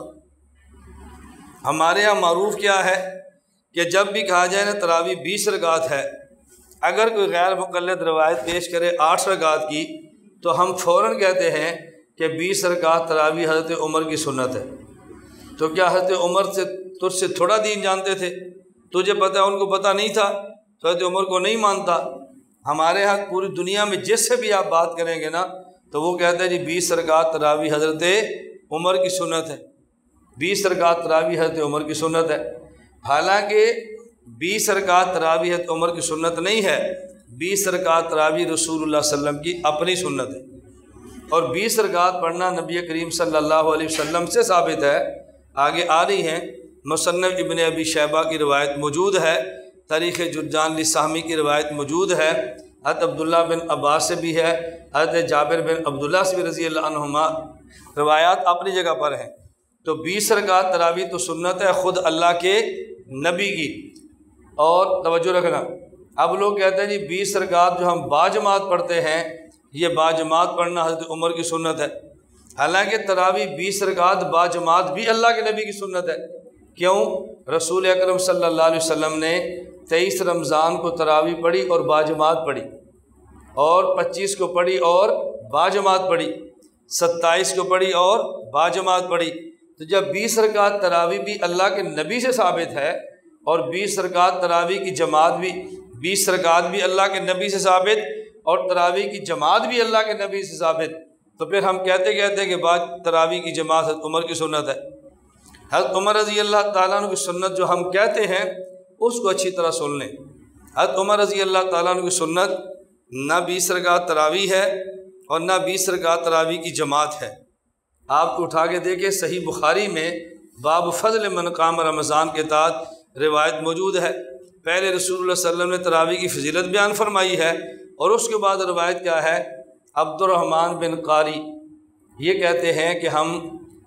ہمارے ہاں معروف کیا ہے کہ جب بھی کہا جائے نا تراویح 20 رکعات ہے، اگر کوئی غیر مقلد روایت پیش کرے 8 رکعات کی، تو ہم فوراً کہتے ہیں کہ 20 رکعات تراویح حضرت عمر کی سنت ہے۔ تو کیا حضرت عمر سے تجھ سے تھوڑا دین جانتے تھے؟ تجھے پتہ ہے، ان کو پتہ نہیں تھا، تو حضرت عمر کو نہیں مانتا۔ ہمارے ہاں پوری دنیا میں جس سے بھی آپ بات کریں گے نا، تو وہ کہتے ہیں جی 20 رکعات تراویح حضرت عمر کی سنت ہے، 20 رکعات تراویح حضرت عمر کی سنت ہے۔ حالانکہ 20 رکعات تراویح حضرت عمر کی سنت نہیں ہے، 20 رکعات تراویح رسول اللہ صلی اللہ علیہ وسلم کی اپنی سنت ہے، اور 20 رکعات پڑھنا نبی کریم صلی اللہ علیہ وسلم سے ثابت ہے۔ آگے آ رہی ہیں، مصنف ابن ابی شیبہ کی روایت موجود ہے، تاریخ جرجان لسامی کی روایت موجود ہے، حضرت عبداللہ بن عباس سے بھی ہے، حضرت جابر بن عبداللہ سے بھی رضی اللہ عنہما، روایات اپنی جگہ پر ہیں۔ تو 20 رکعات تراویح تو سنت ہے خود اللہ کے نبی کی۔ اور توجہ رکھنا، اب لوگ کہتے ہیں جی 20 رکعات جو ہم باجماعت پڑھتے ہیں، یہ باجماعت پڑھنا حضرت عمر کی سنت ہے۔ حالانکہ تراویح 20 رکعات باجماعت بھی اللہ کے نبی کی سنت ہے۔ کیوں؟ رسول اکرم صلی اللہ علیہ وسلم نے 23 رمضان کو تراویح پڑھی اور باجماعت پڑھی، اور 25 کو پڑھی اور باجماعت پڑھی، 27 کو پڑھی اور باجماعت پڑھی۔ تو جب 20 رکعات تراویح بھی اللہ کے نبی سے ثابت ہے، اور 20 رکعات تراویح کی جماعت بھی، 20 رکعات بھی اللہ کے نبی سے ثابت اور تراویح کی جماعت بھی اللہ کے نبی سے ثابت، تو پھر ہم کہتے ہیں کہ بعد تراویح کی جماعت حضرت عمر کی سنت ہے۔ حضرت عمر رضی اللہ تعالیٰ عنہ کی سنت جو ہم کہتے ہیں، اس کو اچھی طرح سن لیں۔ حضرت عمر رضی اللہ تعالیٰ عنہ کی سنت نہ 20 رکعت تراویح ہے اور نہ 20 رکعت تراویح کی جماعت ہے۔ آپ کو اٹھا کے دیکھیں، صحیح بخاری میں باب فضل من قام رمضان کے تحت روایت موجود ہے۔ پہلے رسول اللہ صلی اللہ علیہ وسلم نے تراویح کی فضیلت بیان فرمائی ہے، اور اس کے بعد روایت کیا ہے؟ عبد الرحمن بن قاری یہ کہتے ہیں کہ ہم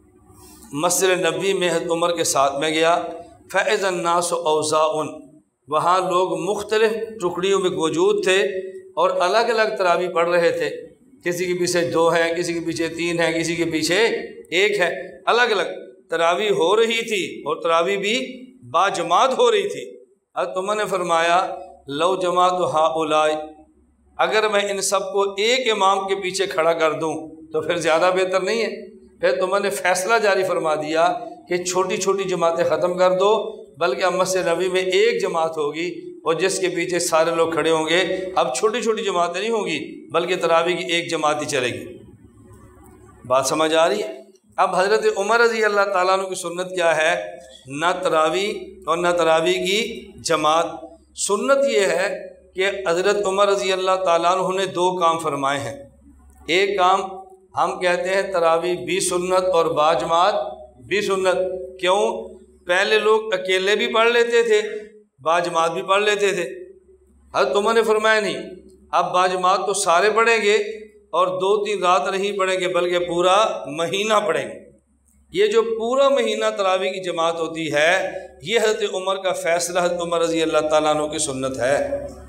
مسجد نبی میں حضرت عمر کے ساتھ میں گیا، فَإِذَا النَّاسُ أَوْزَاءٌ، وہاں لوگ مختلف ٹکڑیوں میں موجود تھے اور الگ الگ تراویح پڑھ رہے تھے۔ کسی کے پیچھے 2 ہیں، کسی کے پیچھے 3 ہیں، کسی کے پیچھے 1 ہے، الگ الگ تراویح ہو رہی تھی اور تراویح بھی با جماعت ہو رہی تھی۔ حضرت عمر نے فرمایا لو جماعت ہؤلاء، اگر میں ان سب کو ایک امام کے پیچھے کھڑا کر دوں تو پھر زیادہ بہتر نہیں ہے؟ پھر عمر نے فیصلہ جاری فرما دیا کہ چھوٹی چھوٹی جماعتیں ختم کر دو، بلکہ اب مسجد نبوی میں ایک جماعت ہوگی اور جس کے پیچھے سارے لوگ کھڑے ہوں گے۔ اب چھوٹی چھوٹی جماعتیں نہیں ہوں گی بلکہ تراویح کی ایک جماعت ہی چلے گی۔ بات سمجھ آ رہی ہے؟ اب حضرت عمر رضی اللہ تعالیٰ عنہ کی سنت کیا ہے؟ نہ تراویح اور نہ تراویح کی جماعت۔ سنت یہ ہے کہ حضرت عمر رضی اللہ تعالیٰ عنہ نے 2 کام فرمائے ہیں۔ ایک کام ہم کہتے ہیں تراویح بھی سنت اور با جماعت بھی سنت۔ کیوں؟ پہلے لوگ اکیلے بھی پڑھ لیتے تھے، با جماعت بھی پڑھ لیتے تھے۔ حضرت عمر نے فرمایا نہیں، اب با جماعت تو سارے پڑھیں گے اور 2-3 رات نہیں پڑھیں گے بلکہ پورا مہینہ پڑھیں گے۔ یہ جو پورا مہینہ تراویح کی جماعت ہوتی ہے، یہ حضرت عمر کا فیصلہ، حضرت عمر رضی اللہ تعالیٰ عنہ کی سنت ہے۔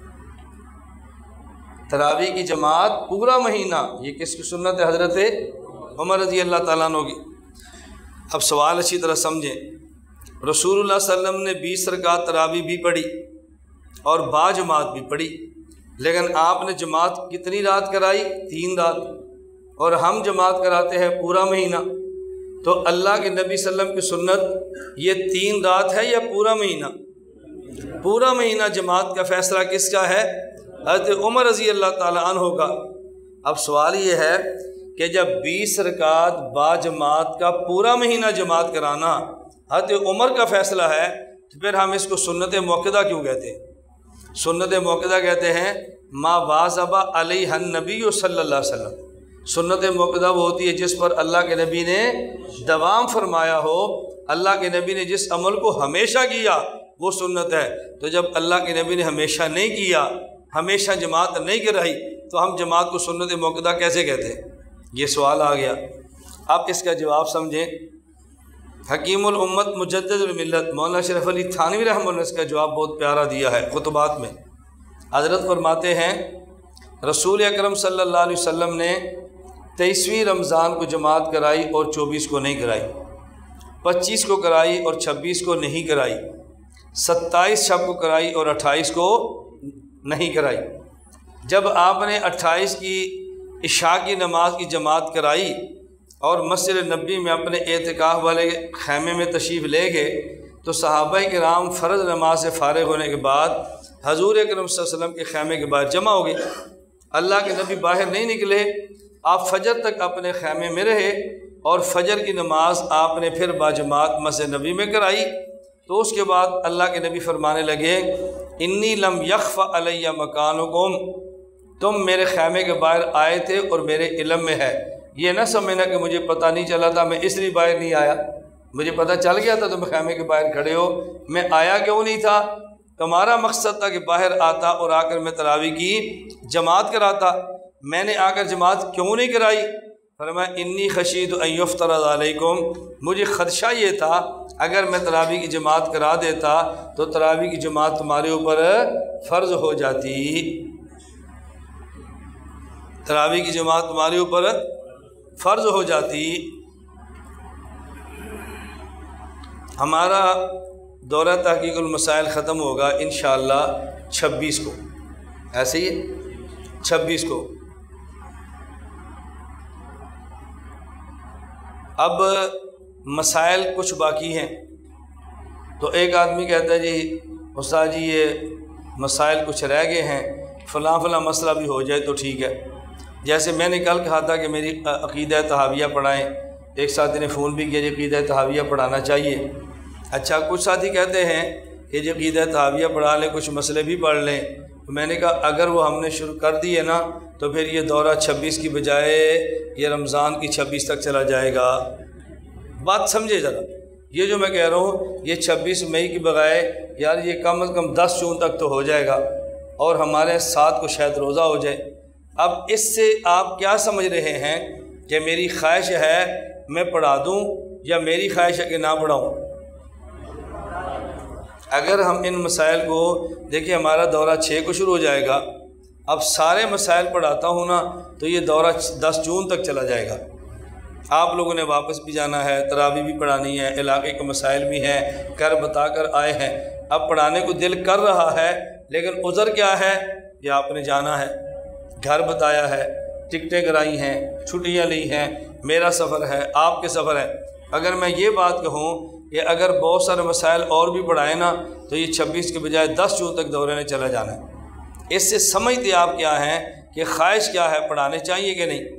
تراویح کی جماعت پورا مہینہ، یہ کس کی سنت ہے؟ حضرت عمر رضی اللہ تعالیٰ عنہ کی۔ اب سوال اچھی طرح سمجھیں، رسول اللہ صلی اللہ علیہ وسلم نے 20 رکعت تراویح بھی پڑھی اور با جماعت بھی پڑھی، لیکن آپ نے جماعت کتنی رات کرائی؟ 3 رات، اور ہم جماعت کراتے ہیں پورا مہینہ۔ تو اللہ کے نبی صلی اللہ علیہ وسلم کی سنت یہ 3 رات ہے یا پورا مہینہ؟ پورا مہینہ جماعت کا فیصلہ کس کا ہے؟ حضرت عمر رضی اللہ تعالیٰ عنہ کا۔ اب سوال یہ ہے کہ جب 20 رکعت با جماعت کا پورا مہینہ جماعت کرانا حضرت عمر کا فیصلہ ہے، تو پھر ہم اس کو سنت موقدہ کیوں کہتے ہیں؟ سنت موقدہ کہتے ہیں ما واظب علیہ النبی صلی اللہ علیہ وسلم۔ سنت موقدہ وہ ہوتی ہے جس پر اللہ کے نبی نے دوام فرمایا ہو، اللہ کے نبی نے جس عمل کو ہمیشہ کیا وہ سنت ہے۔ تو جب اللہ کے نبی نے ہمیشہ نہیں کیا، ہمیشہ جماعت نہیں کرائی، تو ہم جماعت کو سنت موقدہ کیسے کہتے ہیں؟ یہ سوال آ گیا۔ اب اس کا جواب سمجھیں۔ حکیم الامت مجدد الملت مولانا شریف علی تھانوی رحمہ اللہ نے اس کا جواب بہت پیارا دیا ہے خطبات میں۔ حضرت فرماتے ہیں رسول اکرم صلی اللہ علیہ وسلم نے 23ویں رمضان کو جماعت کرائی اور 24 کو نہیں کرائی، 25 کو کرائی اور 26 کو نہیں کرائی، 27 شب کو کرائی اور 28 کو نہیں کرائی۔ جب آپ نے 28 کی عشاء کی نماز کی جماعت کرائی اور مسجد نبوی میں اپنے اعتکاف والے خیمے میں تشریف لے گئے، تو صحابہ کرام فرض نماز سے فارغ ہونے کے بعد حضور اکرم صلی اللہ علیہ وسلم کے خیمے کے باہر جمع ہو گئے۔ اللہ کے نبی باہر نہیں نکلے، آپ فجر تک اپنے خیمے میں رہے اور فجر کی نماز آپ نے پھر باجماعت مسجد نبی میں کرائی۔ تو اس کے بعد اللہ کے نبی فرمانے لگے انی لم یخف علی مکانکم، تم میرے خیمے کے باہر آئے تھے اور میرے علم میں ہے، یہ نہ سمجھنا کہ مجھے پتہ نہیں چلا تھا میں اس لیے باہر نہیں آیا، مجھے پتہ چل گیا تھا تم خیمے کے باہر کھڑے ہو، میں آیا کیوں نہیں تھا؟ تمہارا مقصد تھا کہ باہر آتا اور آ کر میں تراویح کی جماعت کراتا، میں نے آ کر جماعت کیوں نہیں کرائی؟ فرمایا انی خشیت ان یفترض علیکم، مجھے خدشہ یہ تھا اگر میں تراویح کی جماعت کرا دیتا تو تراویح کی جماعت تمہارے اوپر فرض ہو جاتی، تراویح کی جماعت تمہارے اوپر فرض ہو جاتی۔ ہمارا دورہ تحقیق المسائل ختم ہوگا انشاءاللہ 26 کو، ایسے ہی 26 کو۔ اب مسائل کچھ باقی ہیں، تو ایک آدمی کہتا ہے جی استاد جی یہ مسائل کچھ رہ گئے ہیں، فلاں فلاں مسئلہ بھی ہو جائے تو ٹھیک ہے۔ جیسے میں نے کل کہا تھا کہ میری عقیدہ طحاویہ پڑھائیں، ایک ساتھی نے فون بھی کیا جی عقیدہ طحاویہ پڑھانا چاہیے۔ اچھا کچھ ساتھی کہتے ہیں کہ جی عقیدہ طحاویہ پڑھا لیں، کچھ مسئلے بھی پڑھ لیں۔ تو میں نے کہا اگر وہ ہم نے شروع کر دی ہے نا تو پھر یہ دورہ 26 کی بجائے یہ رمضان کی 26 تک چلا جائے گا۔ بات سمجھے ذرا، یہ جو میں کہہ رہا ہوں یہ 26 مئی کی بغیر یار یہ کم از کم 10 جون تک تو ہو جائے گا، اور ہمارے 7 کو شاید روزہ ہو جائے۔ اب اس سے آپ کیا سمجھ رہے ہیں کہ میری خواہش ہے میں پڑھا دوں یا میری خواہش ہے کہ نہ پڑھاؤں؟ اگر ہم ان مسائل کو دیکھیں، ہمارا دورہ 6 کو شروع ہو جائے گا اب سارے مسائل پڑھاتا ہوں نا تو یہ دورہ 10 جون تک چلا جائے گا. آپ لوگوں نے واپس بھی جانا ہے، تراویح بھی پڑھانی ہے، علاقے کے مسائل بھی ہیں، گھر بتا کر آئے ہیں. اب پڑھانے کو دل کر رہا ہے لیکن عذر کیا ہے؟ یہ آپ نے جانا ہے، گھر بتایا ہے، ٹکٹیں کرائی ہیں، چھٹیاں لی ہیں، میرا سفر ہے، آپ کے سفر ہے. اگر میں یہ بات کہوں کہ اگر بہت سارے مسائل اور بھی پڑھائیں نا تو یہ 26 کے بجائے 10 جون تک دورے نے چلا جانا ہے. اس سے سمجھتے آپ کیا ہیں کہ خواہش کیا ہے، پڑھانے چاہیے کہ نہیں؟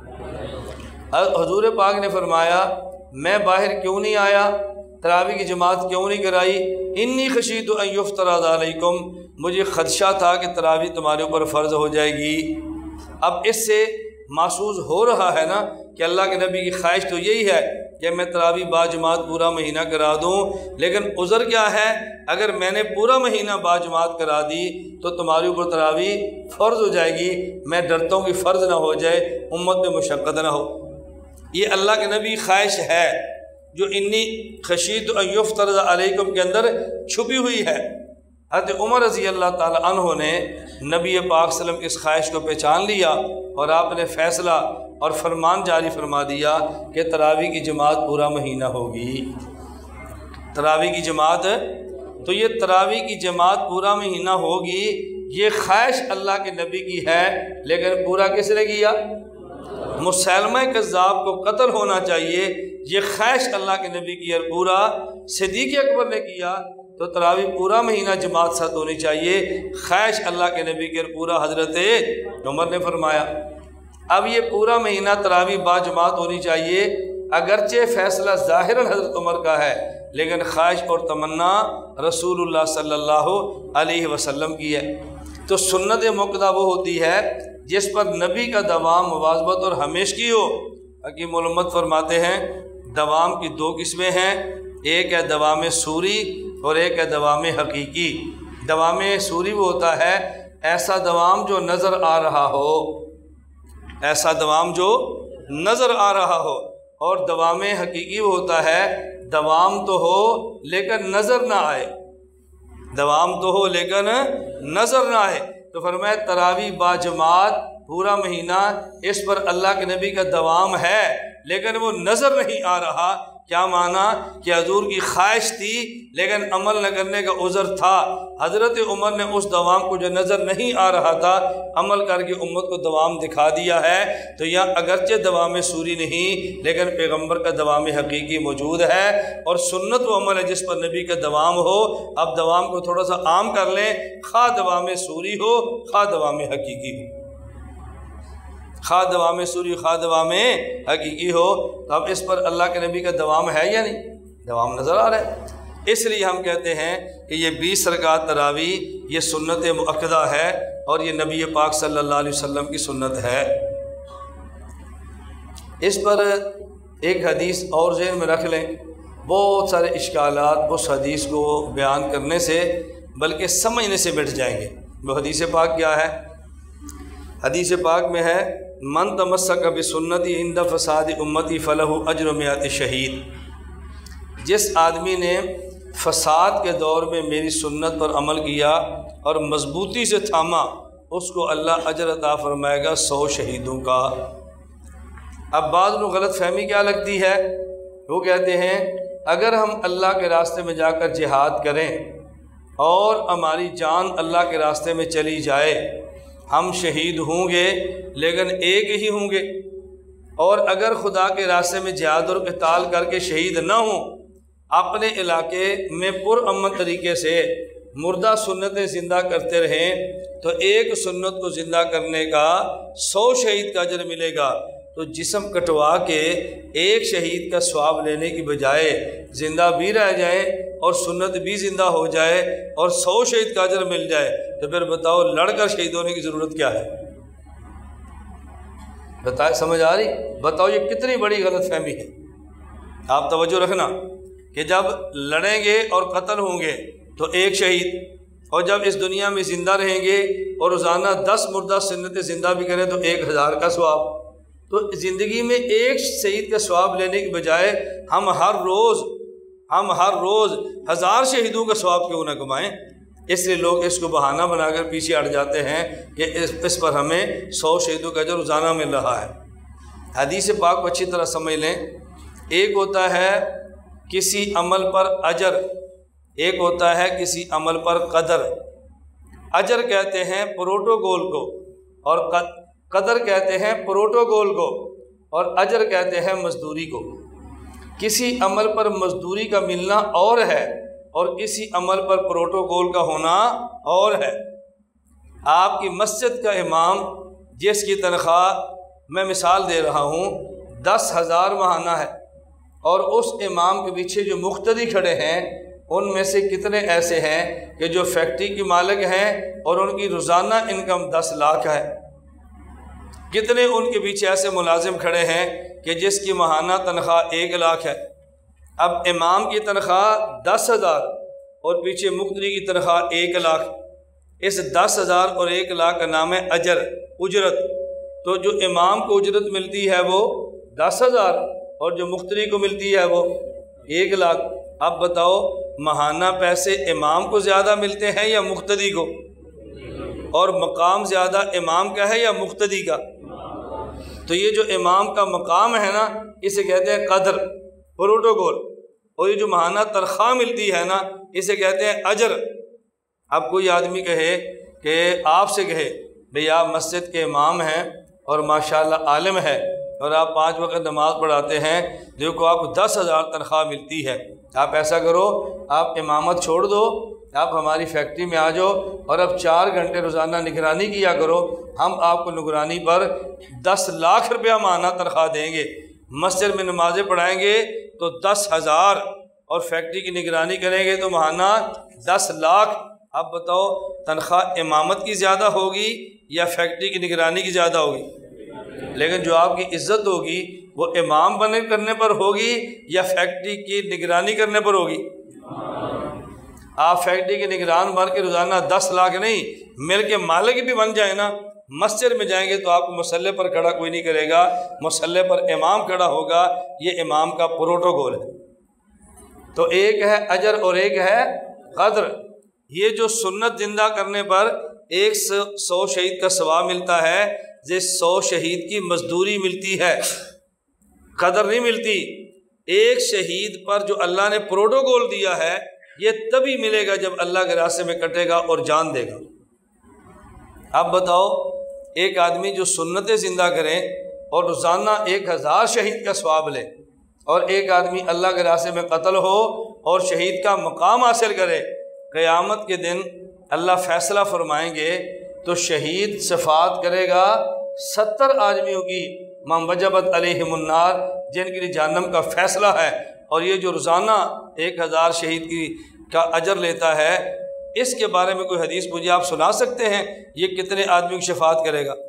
حضور پاک نے فرمایا میں باہر کیوں نہیں آیا، تراویح کی جماعت کیوں نہیں کرائی؟ انی خشیت ان یفترض علیکم، مجھے خدشہ تھا کہ تراویح تمہارے اوپر فرض ہو جائے گی. اب اس سے محسوس ہو رہا ہے نا کہ اللہ کے نبی کی خواہش تو یہی ہے کہ میں تراویح با جماعت پورا مہینہ کرا دوں، لیکن عذر کیا ہے؟ اگر میں نے پورا مہینہ با جماعت کرا دی تو تمہارے اوپر تراویح فرض ہو جائے گی. میں ڈرتا ہوں کہ فرض نہ ہو جائے، امت میں مشقت نہ ہو. یہ اللہ کے نبی خواہش ہے جو انی خشیت ان یفترض علیکم کے اندر چھپی ہوئی ہے. حضرت عمر رضی اللہ تعالی عنہ نے نبی پاک صلی اللہ علیہ وسلم کی اس خواہش کو پہچان لیا اور آپ نے فیصلہ اور فرمان جاری فرما دیا کہ تراویح کی جماعت پورا مہینہ ہوگی. تراویح کی جماعت، تو یہ تراویح کی جماعت پورا مہینہ ہوگی، یہ خواہش اللہ کے نبی کی ہے، لیکن پورا کس نے کیا؟ مسلمہ کذاب کو قتل ہونا چاہیے، یہ خواہش اللہ کے نبی کی، اور پورا صدیق اکبر نے کیا. تو تراویح پورا مہینہ جماعت ساتھ ہونی چاہیے، خواہش اللہ کے نبی کی، اور پورا حضرت عمر نے فرمایا. اب یہ پورا مہینہ تراویح با جماعت ہونی چاہیے، اگرچہ فیصلہ ظاہراً حضرت عمر کا ہے لیکن خواہش اور تمنا رسول اللہ صلی اللہ علیہ وسلم کی ہے. تو سنت مقتدیہ وہ ہوتی ہے جس پر نبی کا دوام، مواظبت اور ہمیشگی ہو. حکیم علمت فرماتے ہیں دوام کی 2 قسمیں ہیں، ایک ہے دوام سوری اور ایک ہے دوام حقیقی. دوام سوری وہ ہوتا ہے ایسا دوام جو نظر آ رہا ہو، ایسا دوام جو نظر آ رہا ہو. اور دوام حقیقی وہ ہوتا ہے دوام تو ہو لیکن نظر نہ آئے، دوام تو ہو لیکن نظر نہ آئے. تو فرمایا تراویح با جماعت پورا مہینہ، اس پر اللہ کے نبی کا دوام ہے لیکن وہ نظر نہیں آ رہا. کیا معنی؟ کہ حضور کی خواہش تھی لیکن عمل نہ کرنے کا عذر تھا. حضرت عمر نے اس دوام کو جو نظر نہیں آ رہا تھا عمل کر کے امت کو دوام دکھا دیا ہے. تو یہاں اگرچہ دوام سوری نہیں لیکن پیغمبر کا دوام حقیقی موجود ہے، اور سنت و عمل ہے جس پر نبی کا دوام ہو. اب دوام کو تھوڑا سا عام کر لیں، خواہ دوام سوری ہو خواہ دوام حقیقی ہو، خواہ دوام سوری خواہ دوام حقیقی ہو. تو اب اس پر اللہ کے نبی کا دوام ہے یا نہیں؟ دوام نظر آ رہا ہے. اس لیے ہم کہتے ہیں کہ یہ 20 رکعت تراویح یہ سنت مؤکدہ ہے اور یہ نبی پاک صلی اللہ علیہ وسلم کی سنت ہے. اس پر ایک حدیث اور ذہن میں رکھ لیں. بہت سارے اشکالات اس حدیث کو بیان کرنے سے بلکہ سمجھنے سے مٹ جائیں گے. وہ حدیث پاک کیا ہے؟ حدیث پاک میں ہے من تمسک بسنتی عند فساد امتی فلہ اجر 100 شہید. جس آدمی نے فساد کے دور میں میری سنت پر عمل کیا اور مضبوطی سے تھاما، اس کو اللہ اجر عطا فرمائے گا 100 شہیدوں کا. اب بعض لوگ غلط فہمی کیا لگتی ہے، وہ کہتے ہیں اگر ہم اللہ کے راستے میں جا کر جہاد کریں اور ہماری جان اللہ کے راستے میں چلی جائے، ہم شہید ہوں گے لیکن ایک ہی ہوں گے. اور اگر خدا کے راستے میں جہاد اور قتال کر کے شہید نہ ہوں، اپنے علاقے میں پرامن طریقے سے مردہ سنتیں زندہ کرتے رہیں، تو ایک سنت کو زندہ کرنے کا 100 شہید کا اجر ملے گا. تو جسم کٹوا کے ایک شہید کا ثواب لینے کی بجائے زندہ بھی رہ جائیں اور سنت بھی زندہ ہو جائے اور 100 شہید کا اجر مل جائے، تو پھر بتاؤ لڑ کر شہید ہونے کی ضرورت کیا ہے؟ بتائے، سمجھ آ رہی؟ بتاؤ یہ کتنی بڑی غلط فہمی ہے. آپ توجہ رکھنا کہ جب لڑیں گے اور قتل ہوں گے تو ایک شہید، اور جب اس دنیا میں زندہ رہیں گے اور روزانہ 10 مردہ سنتیں زندہ بھی کریں تو 1000 کا ثواب. تو زندگی میں ایک شہید کا ثواب لینے کی بجائے ہم ہر روز 1000 شہیدوں کا ثواب کیوں نہ کمائیں؟ اس لیے لوگ اس کو بہانہ بنا کر پیچھے ہٹ جاتے ہیں کہ اس پر ہمیں 100 شہیدوں کا اجر روزانہ مل رہا ہے۔ حدیث پاک کو اچھی طرح سمجھ لیں۔ ایک ہوتا ہے کسی عمل پر اجر، ایک ہوتا ہے کسی عمل پر قدر۔ اجر کہتے ہیں پروٹوکول کو، اور قدر کہتے ہیں پروٹوکول کو، اور اجر کہتے ہیں مزدوری کو۔ کسی عمل پر مزدوری کا ملنا اور ہے، اور کسی عمل پر پروٹوکول کا ہونا اور ہے۔ آپ کی مسجد کا امام جس کی تنخواہ میں مثال دے رہا ہوں 10,000 ماہانہ ہے، اور اس امام کے پیچھے جو مقتدی کھڑے ہیں ان میں سے کتنے ایسے ہیں کہ جو فیکٹری کی مالک ہیں اور ان کی روزانہ انکم 10 لاکھ ہے؟ کتنے ان کے پیچھے ایسے ملازم کھڑے ہیں کہ جس کی ماہانہ تنخواہ 1 لاکھ ہے؟ اب امام کی تنخواہ 10,000 اور پیچھے مقتدی کی تنخواہ 1 لاکھ، اس 10,000 اور 1 لاکھ کا نام ہے اجر، اجرت۔ تو جو امام کو اجرت ملتی ہے وہ 10,000 اور جو مقتدی کو ملتی ہے وہ 1 لاکھ۔ اب بتاؤ ماہانہ پیسے امام کو زیادہ ملتے ہیں یا مقتدی کو؟ اور مقام زیادہ امام کا ہے یا مقتدی کا؟ تو یہ جو امام کا مقام ہے نا اسے کہتے ہیں قدر، پروٹوکول، اور یہ جو ماہانہ تنخواہ ملتی ہے نا اسے کہتے ہیں اجر۔ اب کوئی آدمی کہے کہ آپ سے کہے بھئی آپ مسجد کے امام ہیں اور ماشاءاللہ عالم ہے اور آپ 5 وقت نماز پڑھاتے ہیں، دیکھو آپ کو 10,000 تنخواہ ملتی ہے، آپ ایسا کرو آپ امامت چھوڑ دو، آپ ہماری فیکٹری میں آ جاؤ اور اب 4 گھنٹے روزانہ نگرانی کیا کرو، ہم آپ کو نگرانی پر 10 لاکھ روپیہ ماہانہ تنخواہ دیں گے، مسجد میں نمازیں پڑھائیں گے تو 10,000 اور فیکٹری کی نگرانی کریں گے تو ماہانہ 10 لاکھ۔ اب بتاؤ تنخواہ امامت کی زیادہ ہوگی یا فیکٹری کی نگرانی کی زیادہ ہوگی؟ لیکن جو آپ کی عزت ہوگی وہ امام بنے کرنے پر ہوگی یا فیکٹری کی نگرانی کرنے پر ہوگی؟ آپ فیکٹری کے نگران بن کے روزانہ 10 لاکھ نہیں، مل کے مالک بھی بن جائے نا، مسجد میں جائیں گے تو آپ کو مسلح پر کھڑا کوئی نہیں کرے گا، مسلح پر امام کھڑا ہوگا۔ یہ امام کا پروٹوکول ہے۔ تو ایک ہے اجر اور ایک ہے قدر۔ یہ جو سنت زندہ کرنے پر 100 شہید کا ثواب ملتا ہے، یہ 100 شہید کی مزدوری ملتی ہے، قدر نہیں ملتی۔ ایک شہید پر جو اللہ نے پروٹوکول دیا ہے یہ تبھی ملے گا جب اللہ کے راستے میں کٹے گا اور جان دے گا۔ اب بتاؤ ایک آدمی جو سنتیں زندہ کرے اور روزانہ 1,000 شہید کا ثواب لے، اور ایک آدمی اللہ کے راستے میں قتل ہو اور شہید کا مقام حاصل کرے، قیامت کے دن اللہ فیصلہ فرمائیں گے تو شہید شفاعت کرے گا 70 آدمیوں کی، من وجبت علیہم النار، جن کے لیے جہنم کا فیصلہ ہے۔ اور یہ جو روزانہ 1,000 شہید کا اجر لیتا ہے، اس کے بارے میں کوئی حدیث مجھے آپ سنا سکتے ہیں یہ کتنے آدمیوں کی شفاعت کرے گا؟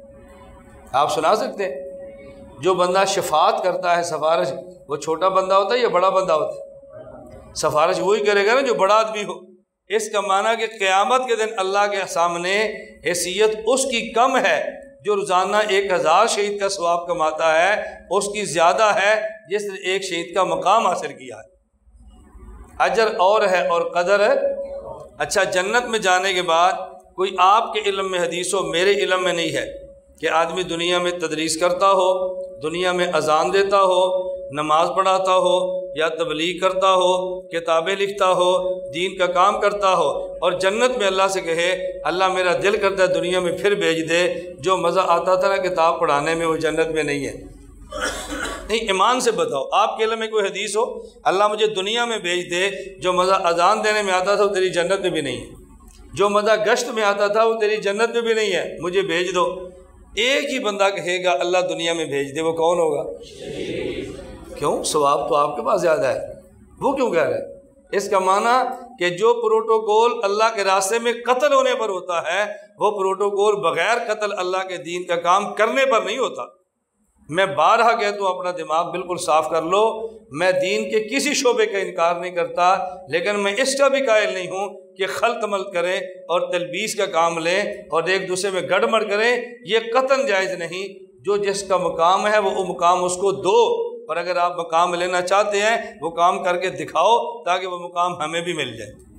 آپ سنا سکتے ہیں؟ جو بندہ شفاعت کرتا ہے، سفارش، وہ چھوٹا بندہ ہوتا ہے یا بڑا بندہ ہوتا ہے؟ سفارش وہی کرے گا نا جو بڑا آدمی ہو۔ اس کا معنی کہ قیامت کے دن اللہ کے سامنے حیثیت اس کی کم ہے جو روزانہ 1,000 شہید کا ثواب کماتا ہے، اس کی زیادہ ہے جس نے ایک شہید کا مقام حاصل کیا ہے۔ اجر اور ہے اور قدر ہے۔ اچھا، جنت میں جانے کے بعد کوئی آپ کے علم میں حدیث ہو، میرے علم میں نہیں ہے، کہ آدمی دنیا میں تدریس کرتا ہو، دنیا میں اذان دیتا ہو، نماز پڑھاتا ہو یا تبلیغ کرتا ہو، کتابیں لکھتا ہو، دین کا کام کرتا ہو، اور جنت میں اللہ سے کہے اللہ میرا دل کرتا ہے دنیا میں پھر بھیج دے، جو مزہ آتا تھا نا کتاب پڑھانے میں وہ جنت میں نہیں ہے۔ نہیں، ایمان سے بتاؤ، آپ کے علم میں کوئی حدیث ہو اللہ مجھے دنیا میں بھیج دے، جو مزہ اذان دینے میں آتا تھا وہ تیری جنت میں بھی نہیں ہے، جو مزہ گشت میں آتا تھا وہ تیری جنت میں بھی نہیں ہے، مجھے بھیج دو۔ ایک ہی بندہ کہے گا اللہ دنیا میں بھیج دے، وہ کون ہوگا؟ کیوں؟ ثواب تو آپ کے پاس زیادہ ہے، وہ کیوں کہہ رہے ہیں؟ اس کا معنی کہ جو پروٹوکول اللہ کے راستے میں قتل ہونے پر ہوتا ہے وہ پروٹوکول بغیر قتل اللہ کے دین کا کام کرنے پر نہیں ہوتا۔ میں بارہا کہتا ہوں اپنا دماغ بالکل صاف کر لو، میں دین کے کسی شعبے کا انکار نہیں کرتا، لیکن میں اس کا بھی قائل نہیں ہوں کہ خلط ملط کریں اور تلبیس کا کام لیں اور ایک دوسرے میں گڑبڑ کریں، یہ قطعاً جائز نہیں۔ جو جس کا مقام ہے وہ مقام اس کو دو، اور اگر آپ مقام لینا چاہتے ہیں وہ کام کر کے دکھاؤ تاکہ وہ مقام ہمیں بھی مل جائے۔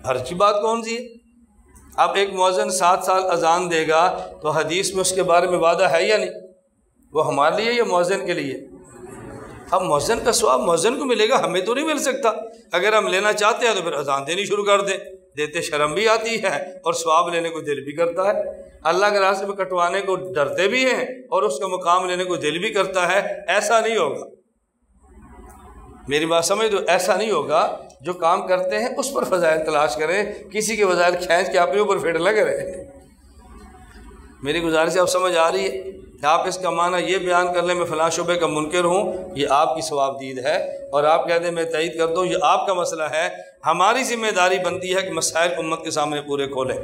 حرج کی بات کون سی ہے؟ اب ایک مؤذن 7 سال اذان دے گا تو حدیث میں اس کے بارے میں وعدہ ہے یا نہیں؟ وہ ہمارے لیے یا مؤذن کے لیے؟ اب مؤذن کا ثواب مؤذن کو ملے گا، ہمیں تو نہیں مل سکتا۔ اگر ہم لینا چاہتے ہیں تو پھر اذان دینی شروع کر دیں، دیتے شرم بھی آتی ہے اور ثواب لینے کو دل بھی کرتا ہے۔ اللہ کے راستے میں کٹوانے کو ڈرتے بھی ہیں اور اس کا مقام لینے کو دل بھی کرتا ہے۔ ایسا نہیں ہوگا، میری بات سمجھ دو، ایسا نہیں ہوگا۔ جو کام کرتے ہیں اس پر فضائل تلاش کریں، کسی کے فضائل کھینچ کے اپنے اوپر پھیر لگ رہے۔ میری گزارش آپ سمجھ آ رہی ہے؟ آپ اس کا معنی یہ بیان کر لیں میں فلاں شعبے کا منکر ہوں، یہ آپ کی ثواب دید ہے، اور آپ کہہ دیں میں تائید کر دوں، یہ آپ کا مسئلہ ہے۔ ہماری ذمہ داری بنتی ہے کہ مسائل امت کے سامنے پورے کھولیں۔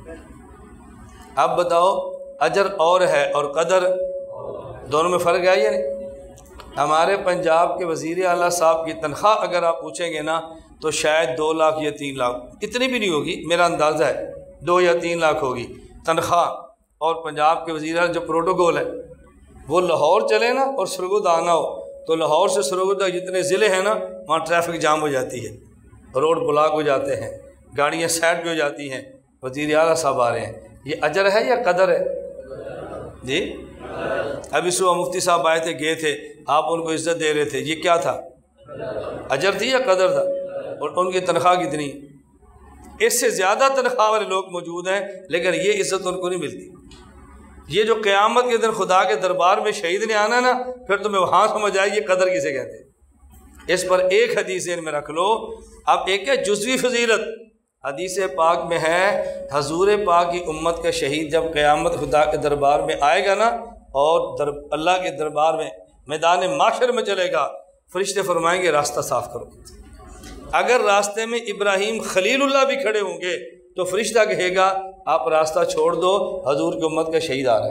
اب بتاؤ، اجر اور ہے اور قدر دونوں میں فرق ہے یا نہیں؟ ہمارے پنجاب کے وزیر اعلیٰ صاحب کی تنخواہ اگر آپ پوچھیں گے نا تو شاید 2 لاکھ یا 3 لاکھ، اتنی بھی نہیں ہوگی، میرا اندازہ ہے 2 یا 3 لاکھ ہوگی تنخواہ۔ اور پنجاب کے وزیر اعلیٰ جو پروٹوکول ہے وہ لاہور چلے نا اور سرگود آنا ہو تو لاہور سے سرگود تک جتنے ضلع ہیں نا وہاں ٹریفک جام ہو جاتی ہے، روڈ بلاک ہو جاتے ہیں، گاڑیاں سائڈ پہ ہو جاتی ہیں، وزیر اعلیٰ صاحب آ رہے ہیں۔ یہ اجر ہے یا قدر ہے؟ جی ابھی صبح مفتی صاحب آئے تھے، گئے تھے، آپ ان کو عزت دے رہے تھے، یہ کیا تھا؟ اجر تھی یا قدر تھا؟ اور ان کی تنخواہ کتنی؟ اس سے زیادہ تنخواہ والے لوگ موجود ہیں لیکن یہ عزت ان کو نہیں ملتی۔ یہ جو قیامت کے دن خدا کے دربار میں شہید نے آنا نا، پھر تمہیں وہاں سمجھ آئے یہ قدر کسے کہتے ہیں۔ اس پر ایک حدیث ذہن میں رکھ لو۔ اب ایک ہے جزوی فضیلت، حدیث پاک میں ہے حضور پاک کی امت کا شہید جب قیامت خدا کے دربار میں آئے گا نا اور اللہ کے دربار میں میدان محشر میں چلے گا، فرشتے فرمائیں گے راستہ صاف کرو۔ اگر راستے میں ابراہیم خلیل اللہ بھی کھڑے ہوں گے تو فرشتہ کہے گا آپ راستہ چھوڑ دو، حضور کی امت کا شہید آ رہا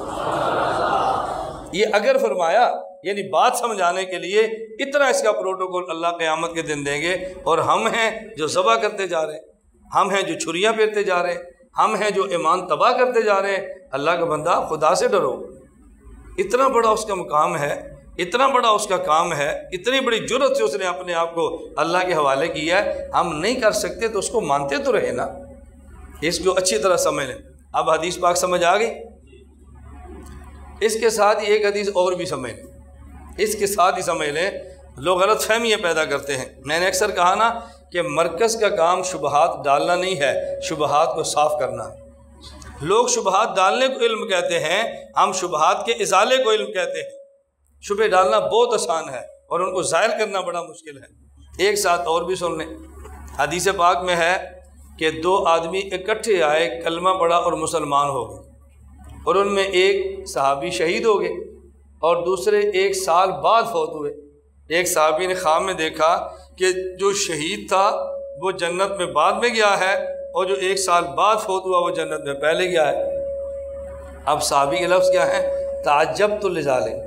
ہے۔ یہ اگر فرمایا، یعنی بات سمجھانے کے لیے اتنا اس کا پروٹوکول اللہ قیامت کے دن دیں گے۔ اور ہم ہیں جو ذبح کرتے جا رہے ہیں، ہم ہیں جو چھریاں پھیرتے جا رہے ہیں، ہم ہیں جو ایمان تباہ کرتے جا رہے ہیں۔ اللہ کا بندہ خدا سے ڈرو، اتنا بڑا اس کا مقام ہے، اتنا بڑا اس کا کام ہے، اتنی بڑی جرت سے اس نے اپنے آپ کو اللہ کے حوالے کیا ہے۔ ہم نہیں کر سکتے تو اس کو مانتے تو رہے نا، اس کو اچھی طرح سمجھ لیں۔ اب حدیث پاک سمجھ آ گئی؟ اس کے ساتھ ہی ایک حدیث اور بھی سمجھ لیں، اس کے ساتھ ہی سمجھ لیں۔ لوگ غلط فہمیاں پیدا کرتے ہیں۔ میں نے اکثر کہا نا کہ مرکز کا کام شبہات ڈالنا نہیں ہے، شبہات کو صاف کرنا ہے۔ لوگ شبہات ڈالنے کو علم کہتے ہیں، ہم شبہات کے ازالے کو علم کہتے ہیں۔ شبہ ڈالنا بہت آسان ہے اور ان کو ظاہر کرنا بڑا مشکل ہے۔ ایک ساتھ اور بھی سن لیں۔ حدیث پاک میں ہے کہ 2 آدمی اکٹھے آئے، کلمہ پڑھا اور مسلمان ہو گئے، اور ان میں ایک صحابی شہید ہو گئے اور دوسرے 1 سال بعد فوت ہوئے۔ ایک صحابی نے خواب میں دیکھا کہ جو شہید تھا وہ جنت میں بعد میں گیا ہے اور جو 1 سال بعد فوت ہوا وہ جنت میں پہلے گیا ہے۔ اب صحابی کے لفظ کیا ہے؟ تعجبت لذالک۔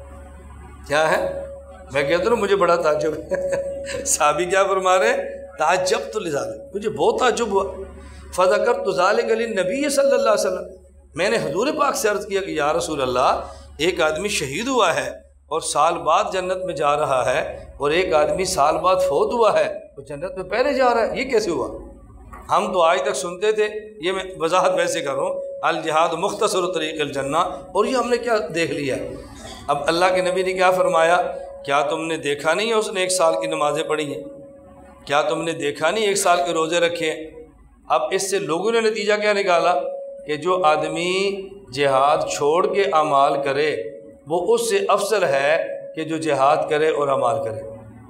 کیا ہے؟ میں کہتا ہوں مجھے بڑا تعجب ہے۔ صحابی کیا فرما رہے ہیں؟ تعجبت لذالک، مجھے بہت تعجب ہوا۔ فذکرت ذلک للنبی صلی اللہ علیہ وسلم، میں نے حضور پاک سے عرض کیا کہ یا رسول اللہ، ایک آدمی شہید ہوا ہے اور سال بعد جنت میں جا رہا ہے، اور ایک آدمی سال بعد فوت ہوا ہے وہ جنت میں پہلے جا رہا ہے، یہ کیسے ہوا؟ ہم تو آج تک سنتے تھے، یہ میں وضاحت ویسے کر رہا ہوں، الجہاد مختصر طریق الجنہ، اور یہ ہم نے کیا دیکھ لیا ہے؟ اب اللہ کے نبی نے کیا فرمایا؟ کیا تم نے دیکھا نہیں ہے اس نے 1 سال کی نمازیں پڑھی ہیں؟ کیا تم نے دیکھا نہیں 1 سال کے روزے رکھے ہیں؟ اب اس سے لوگوں نے نتیجہ کیا نکالا کہ جو آدمی جہاد چھوڑ کے اعمال کرے وہ اس سے افضل ہے کہ جو جہاد کرے اور اعمال کرے۔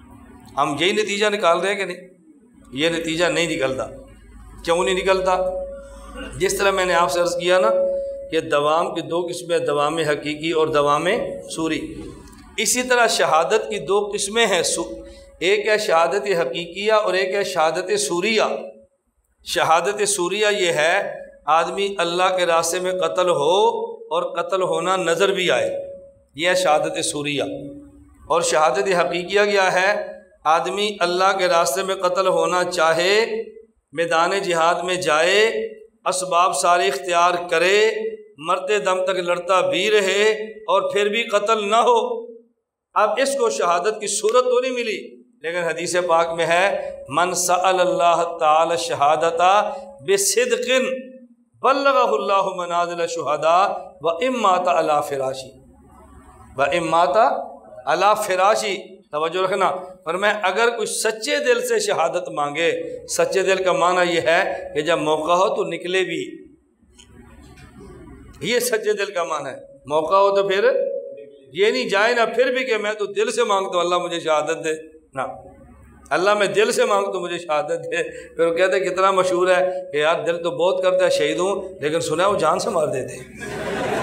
ہم یہی نتیجہ نکال رہے ہیں کہ نہیں؟ یہ نتیجہ نہیں نکلتا۔ کیوں نہیں نکلتا؟ جس طرح میں نے آپ سے عرض کیا نا کہ دوام کی 2 قسمیں، دوام حقیقی اور دوام سوری، اسی طرح شہادت کی 2 قسمیں ہیں، ایک ہے شہادت حقیقیہ اور ایک ہے شہادت سوریہ۔ شہادت سوریہ یہ ہے آدمی اللہ کے راستے میں قتل ہو اور قتل ہونا نظر بھی آئے، یہ ہے شہادت سوریہ۔ اور شہادت حقیقیہ کیا ہے؟ آدمی اللہ کے راستے میں قتل ہونا چاہے، میدان جہاد میں جائے، اسباب سارے اختیار کرے، مرتے دم تک لڑتا بھی رہے اور پھر بھی قتل نہ ہو۔ اب اس کو شہادت کی صورت تو نہیں ملی، لیکن حدیث پاک میں ہے من سأل اللہ تعالی شہادت بصدق بلغہ اللہ منازل الشہداء وإن مات علی فراشی وإن مات علی فراشی۔ توجہ رکھنا، فرمایا اگر کوئی سچے دل سے شہادت مانگے، سچے دل کا معنی یہ ہے کہ جب موقع ہو تو نکلے بھی، یہ سچے دل کا معنی ہے۔ موقع ہو تو پھر یہ نہیں جائے نا پھر بھی کہ میں تو دل سے مانگتا ہوں اللہ مجھے شہادت دے، نا اللہ میں دل سے مانگتا ہوں مجھے شہادت دے۔ پھر وہ کہتے ہیں کتنا مشہور ہے کہ یار دل تو بہت کرتا ہے شہید ہوں، لیکن سنا ہے وہ جان سے مار دیتے ہیں۔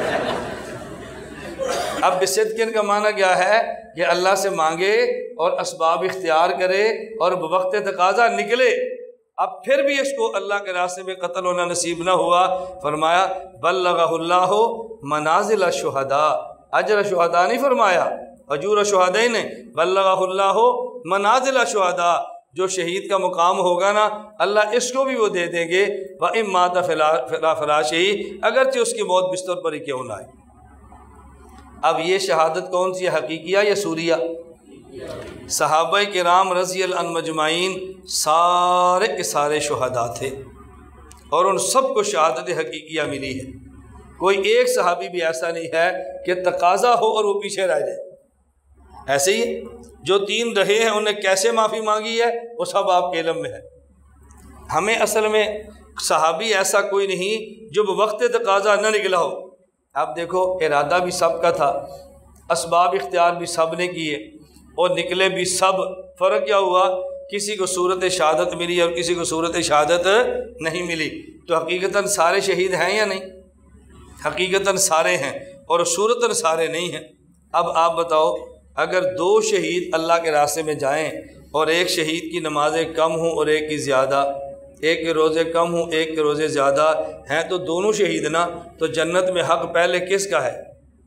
اب بصدق کا معنی کیا ہے کہ اللہ سے مانگے اور اسباب اختیار کرے اور بوقت تقاضا نکلے، اب پھر بھی اس کو اللہ کے راستے میں قتل ہونا نصیب نہ ہوا، فرمایا بلغہ اللہ منازل الشہداء، اجر شہداء نہیں فرمایا، اجور شہداء نے، بلغہ اللہ منازل الشہداء، جو شہید کا مقام ہوگا نا اللہ اس کو بھی وہ دے دیں گے، وَإِن مَاتَ فِلَا فِرَاشِهِ، اگرچہ اس کی موت بستر پر ہی کیوں نہ آئے۔ اب یہ شہادت کون سی ہے، حقیقیہ یا سوریہ؟ صحابہ کرام رضی اللہ عنہم مجمعین سارے کے سارے شہداء تھے اور ان سب کو شہادت حقیقیہ ملی ہے۔ کوئی ایک صحابی بھی ایسا نہیں ہے کہ تقاضا ہو اور وہ پیچھے رہ جائے۔ ایسے ہی جو 3 رہے ہیں انہیں کیسے معافی مانگی ہے وہ سب آپ کے علم میں ہے۔ ہمیں اصل میں صحابی ایسا کوئی نہیں جو بوقت تقاضا نہ نکلا ہو۔ اب دیکھو ارادہ بھی سب کا تھا، اسباب اختیار بھی سب نے کیے اور نکلے بھی سب، فرق کیا ہوا؟ کسی کو صورت شہادت ملی اور کسی کو صورت شہادت نہیں ملی۔ تو حقیقتاً سارے شہید ہیں یا نہیں؟ حقیقتاً سارے ہیں اور صورتاً سارے نہیں ہیں۔ اب آپ بتاؤ اگر 2 شہید اللہ کے راستے میں جائیں اور ایک شہید کی نمازیں کم ہوں اور ایک کی زیادہ، ایک کے روزے کم ہوں ایک کے روزے زیادہ ہیں، تو دونوں شہید نا، تو جنت میں حق پہلے کس کا ہے؟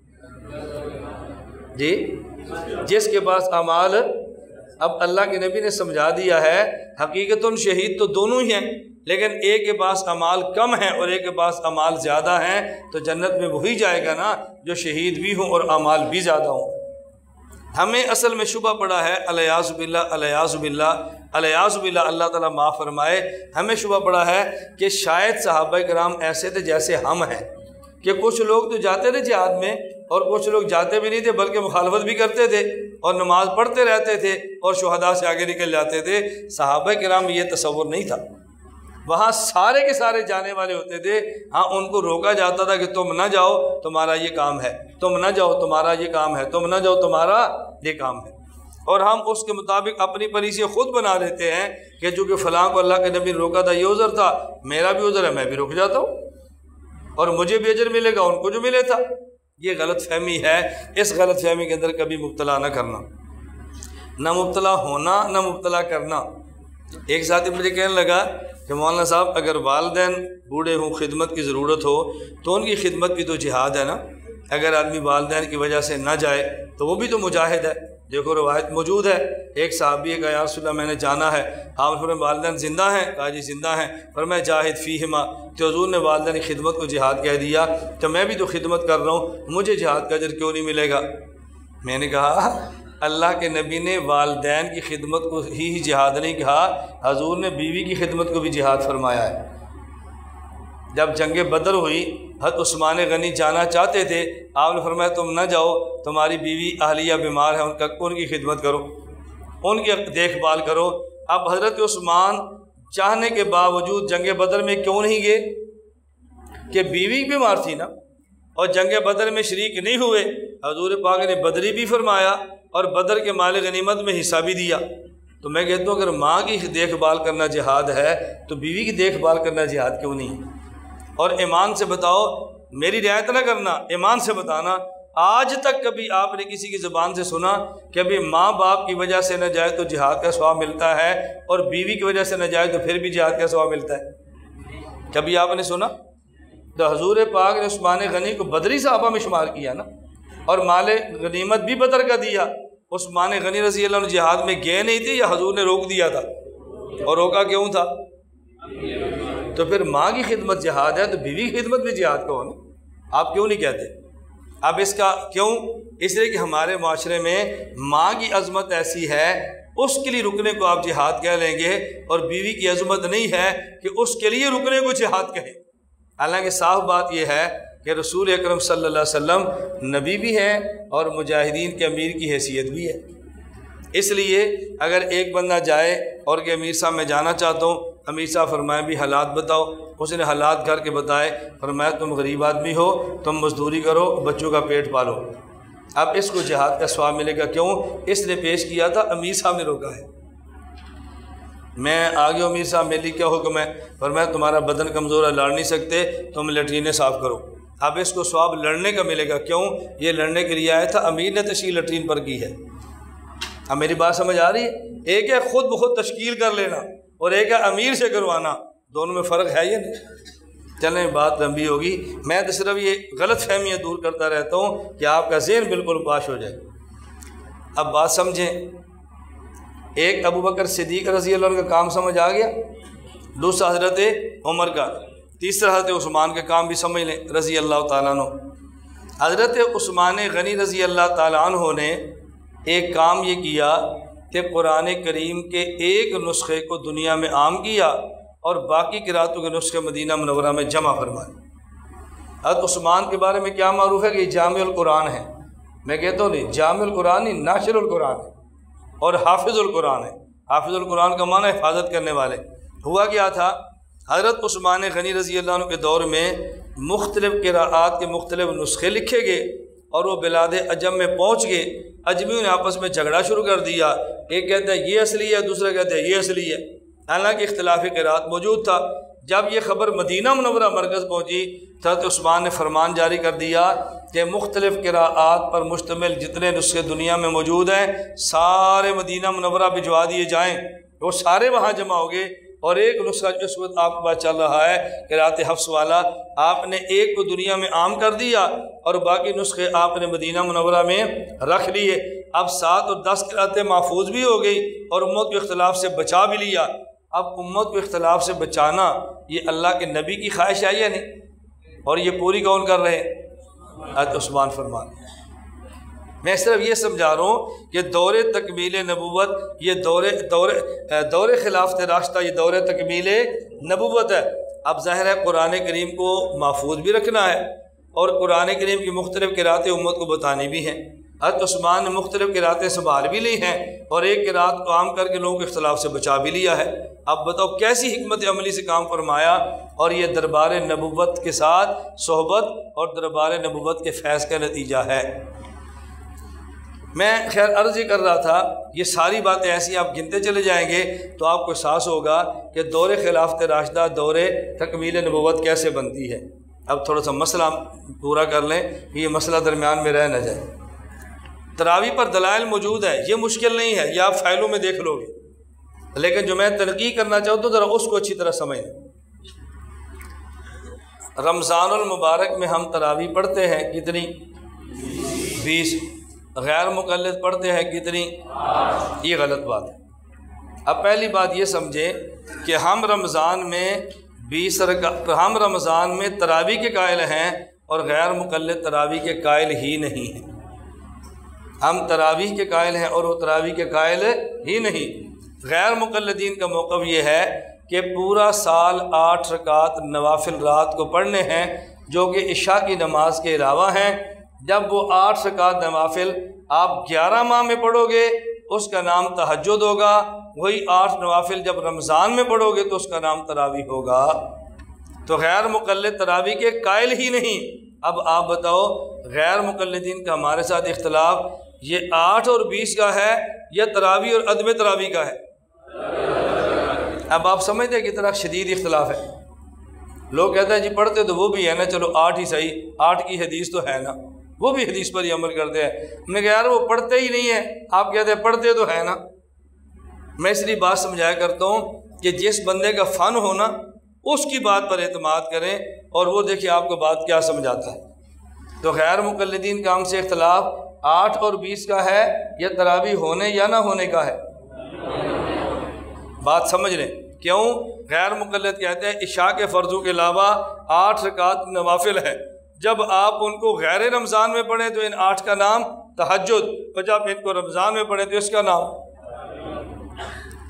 جی جس کے پاس اعمال، اب اللہ کے نبی نے سمجھا دیا ہے حقیقتاً شہید تو دونوں ہی ہیں، لیکن ایک کے پاس اعمال کم ہیں اور ایک کے پاس اعمال زیادہ ہیں، تو جنت میں وہی جائے گا نا جو شہید بھی ہوں اور اعمال بھی زیادہ ہوں۔ ہمیں اصل میں شبہ پڑا ہے، الیاذ باللہ الیاذ باللہ الیاذ باللہ، اللہ تعالیٰ معاف فرمائے، ہمیں شبہ پڑا ہے کہ شاید صحابہ کرام ایسے تھے جیسے ہم ہیں، کہ کچھ لوگ تو جاتے تھے جہاد میں اور کچھ لوگ جاتے بھی نہیں تھے بلکہ مخالفت بھی کرتے تھے اور نماز پڑھتے رہتے تھے اور شہداء سے آگے نکل جاتے تھے۔ صحابہ کرام میں یہ تصور نہیں تھا، وہاں سارے کے سارے جانے والے ہوتے تھے، ہاں ان کو روکا جاتا تھا کہ تم نہ جاؤ تمہارا یہ کام ہے، تم نہ جاؤ تمہارا یہ کام ہے، تم نہ جاؤ تمہارا یہ کام ہے، اور ہم اس کے مطابق اپنی پالیسی خود بنا لیتے ہیں کہ چونکہ فلاں کو اللہ کے نبی نے روکا تھا، یہ عذر تھا، میرا بھی عذر ہے، میں بھی رک جاتا ہوں اور مجھے بھی اجر ملے گا ان کو جو ملے تھا۔ یہ غلط فہمی ہے، اس غلط فہمی کے اندر کبھی مبتلا نہ کرنا، نہ مبتلا ہونا نہ مبتلا کرنا۔ ایک ساتھی مجھے کہنے لگا کہ مولانا صاحب اگر والدین بوڑھے ہوں، خدمت کی ضرورت ہو تو ان کی خدمت بھی تو جہاد ہے نا، اگر آدمی والدین کی وجہ سے نہ جائے تو وہ بھی تو مجاہد ہے۔ دیکھو روایت موجود ہے، ایک صحابی کہا یا رسول اللہ میں نے جانا ہے، آپ نے والدین زندہ ہیں؟ کہا جی زندہ ہیں۔ فرمایا جاہد فیہما، تو حضور نے والدین کی خدمت کو جہاد کہہ دیا، تو میں بھی تو خدمت کر رہا ہوں، مجھے جہاد کا اجر کیوں نہیں ملے گا؟ میں نے کہا اللہ کے نبی نے والدین کی خدمت کو ہی جہاد نہیں کہا، حضور نے بیوی کی خدمت کو بھی جہاد فرمایا ہے۔ جب جنگ بدر ہوئی، حضرت عثمان غنی جانا چاہتے تھے، آپ نے فرمایا تم نہ جاؤ، تمہاری بیوی اہلیہ بیمار ہے، ان کی خدمت کرو، ان کی دیکھ بھال کرو۔ اب حضرت عثمان چاہنے کے باوجود جنگ بدر میں کیوں نہیں گئے؟ کہ بیوی بیمار تھی نا، اور جنگ بدر میں شریک نہیں ہوئے۔ حضور پاک نے بدری بھی فرمایا اور بدر کے مال غنیمت میں حصہ بھی دیا۔ تو میں کہتا ہوں اگر ماں کی دیکھ بھال کرنا جہاد ہے تو بیوی کی دیکھ بھال کرنا جہاد کیوں نہیں؟ اور ایمان سے بتاؤ، میری رعایت نہ کرنا، ایمان سے بتانا، آج تک کبھی آپ نے کسی کی زبان سے سنا کہ ابھی ماں باپ کی وجہ سے نہ جائے تو جہاد کا ثواب ملتا ہے اور بیوی کی وجہ سے نہ جائے تو پھر بھی جہاد کا ثواب ملتا ہے؟ کبھی آپ نے سنا؟ تو حضور پاک نے عثمان غنی کو بدری صحابہ میں شمار کیا نا، اور مال غنیمت بھی بدر کا دیا۔ عثمان غنی رضی اللہ عنہ جہاد میں گئے نہیں تھے یا حضور نے روک دیا تھا؟ اور روکا کیوں تھا؟ تو پھر ماں کی خدمت جہاد ہے تو بیوی کی خدمت بھی جہاد کا ہونا، آپ کیوں نہیں کہتے؟ اب اس کا کیوں؟ اس لیے کہ ہمارے معاشرے میں ماں کی عظمت ایسی ہے اس کے لیے رکنے کو آپ جہاد کہہ لیں گے، اور بیوی کی عظمت نہیں ہے کہ اس کے لیے رکنے کو جہاد کہیں۔ حالانکہ صاف بات یہ ہے کہ رسول اکرم صلی اللہ علیہ وسلم نبی بھی ہیں اور مجاہدین کے امیر کی حیثیت بھی ہے۔ اس لیے اگر ایک بندہ جائے اور کہ امیر صاحب میں جانا چاہتا ہوں، امیر صاحب فرمائے بھی حالات بتاؤ، اس نے حالات کر کے بتائے، فرمایا تم غریب آدمی ہو، تم مزدوری کرو، بچوں کا پیٹ پالو، اب اس کو جہاد کا ثواب ملے گا۔ کیوں؟ اس نے پیش کیا تھا، امیر صاحب نے روکا ہے۔ میں آگے امیر صاحب میرے لیے کیا حکم ہے؟ فرمایا تمہارا بدن کمزور ہے، لڑ نہیں سکتے، تم لیٹرینیں صاف کرو۔ اب اس کو ثواب لڑنے کا ملے گا۔ کیوں؟ یہ لڑنے کے لیے آیا تھا، امیر نے تشکیل لیٹرین پر کی ہے۔ اب میری بات سمجھ آ رہی ہے؟ ایک ہے خود بخود تشکیل کر لینا اور ایک ہے امیر سے کروانا، دونوں میں فرق ہے یا نہیں؟ چلیں بات لمبی ہوگی، میں تو صرف یہ غلط فہمیاں دور کرتا رہتا ہوں کہ آپ کا ذہن بالکل پاش ہو جائے۔ اب بات سمجھیں، ایک ابو بکر صدیق رضی اللہ عنہ کا کام سمجھ آ گیا، دوسرا حضرت عمر کا، تیسرا حضرت عثمان کے کام بھی سمجھ لیں رضی اللہ تعالیٰ عنہ۔ حضرت عثمان غنی رضی اللہ تعالیٰ عنہ نے ایک کام یہ کیا کہ قرآن کریم کے ایک نسخے کو دنیا میں عام کیا اور باقی قرأتوں کے نسخے مدینہ منورہ میں جمع فرمائے۔ حضرت عثمان کے بارے میں کیا معروف ہے کہ یہ جامع القرآن ہے، میں کہتا ہوں نہیں، جامع القرآن نہیں، ناشر القرآن ہے، اور حافظ القرآن ہے۔ حافظ القرآن کا معنی حفاظت کرنے والے۔ ہوا کیا تھا، حضرت عثمان غنی رضی اللہ عنہ کے دور میں مختلف قراءات کے مختلف نسخے لکھے گئے اور وہ بلاد عجم میں پہنچ گئے۔ عجمیوں نے آپس میں جھگڑا شروع کر دیا، ایک کہتا ہے یہ اصلی ہے، دوسرا کہتا ہے یہ اصلی ہے، حالانکہ اختلافی قراءات موجود تھا۔ جب یہ خبر مدینہ منورہ مرکز پہنچی، حضرت عثمان نے فرمان جاری کر دیا کہ مختلف قراءات پر مشتمل جتنے نسخے دنیا میں موجود ہیں سارے مدینہ منورہ بھجوا دیے جائیں۔ وہ سارے وہاں جمع ہو گئے، اور ایک نسخہ جو اس وقت آپ کے پاس چل رہا ہے قراءت حفص والا، آپ نے ایک کو دنیا میں عام کر دیا اور باقی نسخے آپ نے مدینہ منورہ میں رکھ لیے۔ اب 7 اور 10 قراءتیں محفوظ بھی ہو گئی اور امت کو اختلاف سے بچا بھی لیا۔ اب امت کو اختلاف سے بچانا یہ اللہ کے نبی کی خواہش ہے یا نہیں؟ اور یہ پوری کون کر رہے ہیں؟ حضرت عثمان فرمان۔ میں صرف یہ سمجھا رہا ہوں کہ دور تکمیل نبوت، یہ دور خلافت راشدہ، یہ دور تکمیل نبوت ہے۔ اب ظاہر ہے قرآن کریم کو محفوظ بھی رکھنا ہے اور قرآن کریم کی مختلف قراءتیں امت کو بتانی بھی ہیں۔ حضرت عثمان نے مختلف قراءتیں سنبھال بھی لی ہیں اور ایک قراءت کو عام کر کے لوگوں کے اختلاف سے بچا بھی لیا ہے۔ اب بتاؤ کیسی حکمت عملی سے کام فرمایا، اور یہ دربار نبوت کے ساتھ صحبت اور دربار نبوت کے فیض کا نتیجہ ہے۔ میں خیر عرض یہ کر رہا تھا، یہ ساری باتیں ایسی آپ گنتے چلے جائیں گے تو آپ کو احساس ہوگا کہ دور خلافت راشدہ، دور تکمیل نبوت کیسے بنتی ہے۔ اب تھوڑا سا مسئلہ پورا کر لیں کہ یہ مسئلہ درمیان میں رہ نہ جائے۔ تراویح پر دلائل موجود ہے، یہ مشکل نہیں ہے، یہ آپ فائلوں میں دیکھ لو گے، لیکن جو میں تنقید کرنا چاہتا ہوں ذرا اس کو اچھی طرح سمجھیں۔ رمضان المبارک میں ہم تراویح پڑھتے ہیں کتنی؟ 20۔ غیر مقلد پڑھتے ہیں کتنی؟ یہ غلط بات ہے۔ اب پہلی بات یہ سمجھیں کہ ہم رمضان میں 20 رکعت، ہم رمضان میں تراویح کے قائل ہیں اور غیر مقلد تراویح کے قائل ہی نہیں ہیں۔ ہم تراویح کے قائل ہیں اور وہ تراویح کے قائل ہی نہیں۔ غیر مقلدین کا موقف یہ ہے کہ پورا سال 8 رکعات نوافل رات کو پڑھنے ہیں جو کہ عشاء کی نماز کے علاوہ ہیں۔ جب وہ 8 رکعات نوافل آپ 11 ماہ میں پڑھو گے اس کا نام تہجد ہوگا، وہی 8 نوافل جب رمضان میں پڑھو گے تو اس کا نام تراویح ہوگا۔ تو غیر مقلد تراویح کے قائل ہی نہیں۔ اب آپ بتاؤ غیر مقلدین کا ہمارے ساتھ اختلاف یہ 8 اور 20 کا ہے یا تراویح اور عدم تراویح کا ہے؟ اب آپ سمجھتے ہیں کتنا شدید اختلاف ہے۔ لوگ کہتے ہیں جی پڑھتے تو وہ بھی ہے نا، چلو 8 ہی صحیح، 8 کی حدیث تو ہے نا، وہ بھی حدیث پر ہی عمل کرتے ہیں۔ ہم نے کہا یار وہ پڑھتے ہی نہیں ہیں، آپ کہتے ہیں پڑھتے تو ہے نا۔ میں اس لیے بات سمجھایا کرتا ہوں کہ جس بندے کا فن ہونا اس کی بات پر اعتماد کریں اور وہ دیکھیں آپ کو بات کیا سمجھاتا ہے۔ تو غیر مقلدین کا ہم سے اختلاف 8 اور 20 کا ہے یا تراویح ہونے یا نہ ہونے کا ہے؟ بات سمجھ لیں۔ کیوں؟ غیر مقلد کہتے ہیں عشاء کے فرضوں کے علاوہ 8 رکعات نوافل ہے، جب آپ ان کو غیر رمضان میں پڑھیں تو ان 8 کا نام تہجد، اور جب ان کو رمضان میں پڑھیں تو اس کا نام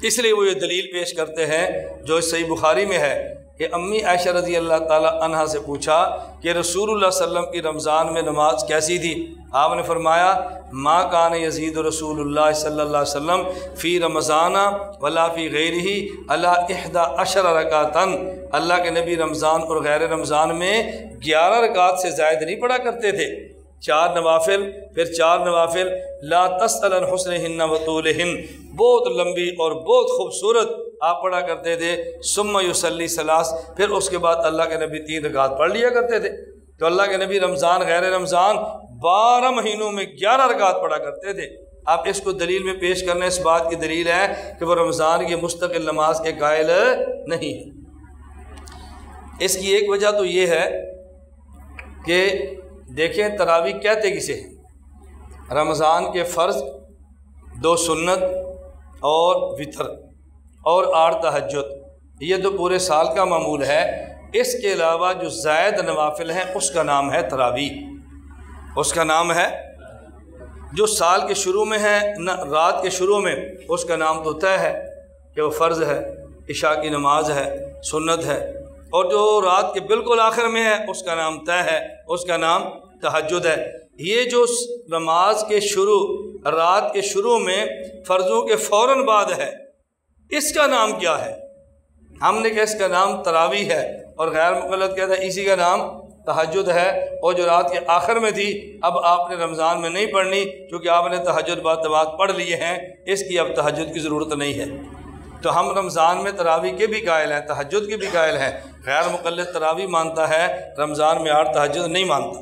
اس لیے وہ یہ دلیل پیش کرتے ہیں جو اس صحیح بخاری میں ہے کہ امی عائشہ رضی اللہ تعالی عنہا سے پوچھا کہ رسول اللہ صلی اللہ علیہ وسلم کی رمضان میں نماز کیسی تھی؟ آپ نے فرمایا ما کان یزید رسول اللہ صلی اللہ علیہ وسلم فی رمضان ولا فی غیرہ علی 11 رکعتاً، اللہ کے نبی رمضان اور غیر رمضان میں 11 رکعت سے زائد نہیں پڑھا کرتے تھے، 4 نوافل پھر 4 نوافل، لا تسأل عن حسنہن و طولہن، بہت لمبی اور بہت خوبصورت آپ پڑھا کرتے تھے، ثم یصلی ثلاث، پھر اس کے بعد اللہ کے نبی 3 رکعت پڑھ لیا کرتے تھے۔ تو اللہ کے نبی رمضان غیر رمضان 12 مہینوں میں 11 رکعت پڑھا کرتے تھے۔ آپ اس کو دلیل میں پیش کرنے اس بات کی دلیل ہے کہ وہ رمضان کی مستقل نماز کے قائل نہیں ہے۔ اس کی ایک وجہ تو یہ ہے کہ دیکھیں تراویح کہتے کسے ہیں؟ رمضان کے فرض، 2 سنت اور وتر اور 8 تہجد، یہ تو پورے سال کا معمول ہے۔ اس کے علاوہ جو زائد نوافل ہیں اس کا نام ہے تراویح، اس کا نام ہے جو سال کے شروع میں ہے، رات کے شروع میں، اس کا نام تو طے ہے کہ وہ فرض ہے، عشاء کی نماز ہے، سنت ہے، اور جو رات کے بالکل آخر میں ہے اس کا نام طے ہے، اس کا نام تہجد ہے۔ یہ جو نماز کے شروع، رات کے شروع میں فرضوں کے فوراً بعد ہے، اس کا نام کیا ہے؟ ہم نے کہا اس کا نام تراویح ہے، اور غیر مقلد کہتا ہے اسی کا نام تہجد ہے، اور جو رات کے آخر میں تھی اب آپ نے رمضان میں نہیں پڑھنی کیونکہ آپ نے تہجد بعد پڑھ لیے ہیں، اس کی اب تہجد کی ضرورت نہیں ہے۔ تو ہم رمضان میں تراویح کے بھی قائل ہیں، تہجد کے بھی قائل ہیں۔ غیر مقلد تراویح مانتا ہے، رمضان میں 8 تہجد نہیں مانتا۔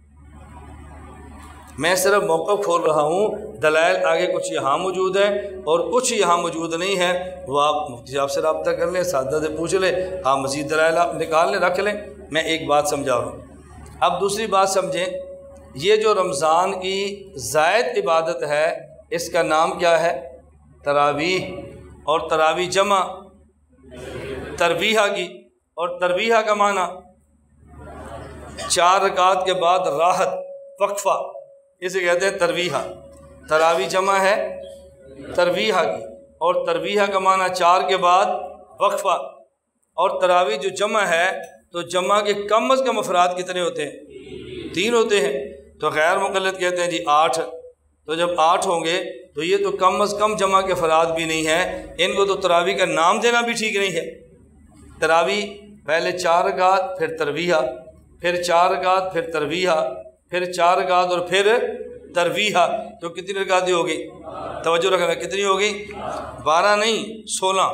میں صرف موقف کھول رہا ہوں، دلائل آگے کچھ یہاں موجود ہیں اور کچھ یہاں موجود نہیں ہیں، وہ آپ مفتی صاحب سے رابطہ کر لیں، اساتذہ سے پوچھ لیں، آپ مزید دلائل آپ نکال لیں، رکھ لیں۔ میں ایک بات سمجھا رہا ہوں، اب دوسری بات سمجھیں۔ یہ جو رمضان کی زائد عبادت ہے اس کا نام کیا ہے؟ تراویح، اور تراویح جمع ترویحہ کی، اور ترویحہ کا معنی 4 رکعت کے بعد راحت، وقفہ، اسے کہتے ہیں ترویحہ۔ تراویح جمع ہے ترویحہ کی، اور ترویحہ کا معنی 4 کے بعد وقفہ، اور تراویح جو جمع ہے تو جمع کے کم از کم افراد کتنے ہوتے ہیں؟ 3 ہوتے ہیں۔ تو غیر مقلد کہتے ہیں جی 8، تو جب 8 ہوں گے تو یہ تو کم از کم جمع کے افراد بھی نہیں ہیں، ان کو تو تراویح کا نام دینا بھی ٹھیک نہیں ہے۔ تراویح پہلے 4 رکعت پھر ترویحہ، پھر 4 رکعت پھر ترویحہ، پھر 4 رکعت اور پھر ترویحہ، تو کتنی رکعتیں ہوگی؟ توجہ رکھنا، کتنی ہوگی؟ 12 نہیں 16۔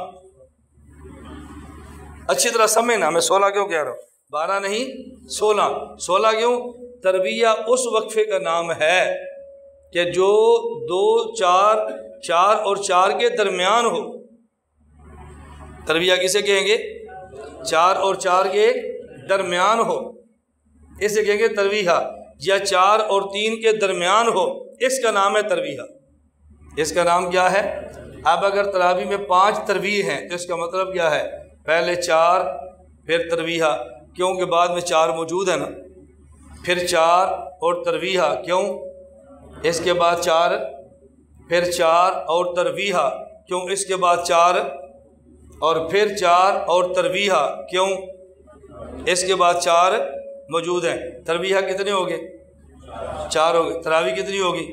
اچھی طرح سمجھنا، میں 16 کیوں کہہ رہا ہوں، 12 نہیں 16۔ 16 کیوں؟ ترویحہ اس وقفے کا نام ہے کہ جو 2 4 اور 4 کے درمیان ہو۔ ترویحہ کسے کہیں گے؟ 4 اور 4 کے درمیان ہو، اسے کہیں گے ترویحہ، یا 4 اور 3 کے درمیان ہو، اس کا نام ہے ترویحہ۔ اس کا نام کیا ہے؟ اب اگر تراویح میں 5 ترویح ہیں تو اس کا مطلب کیا ہے؟ پہلے 4 پھر ترویحہ، کیونکہ بعد میں 4 موجود ہے نا، پھر 4 اور ترویحہ، کیوں؟ اس کے بعد 4 پھر 4 اور ترویحہ، کیوں؟ اس کے بعد 4 اور پھر 4 اور ترویحہ، کیوں؟ اس کے بعد 4 موجود ہیں۔ ترویحہ کتنے ہو گئے؟ 4 ہو گئے۔ تراویح کتنی ہوگی؟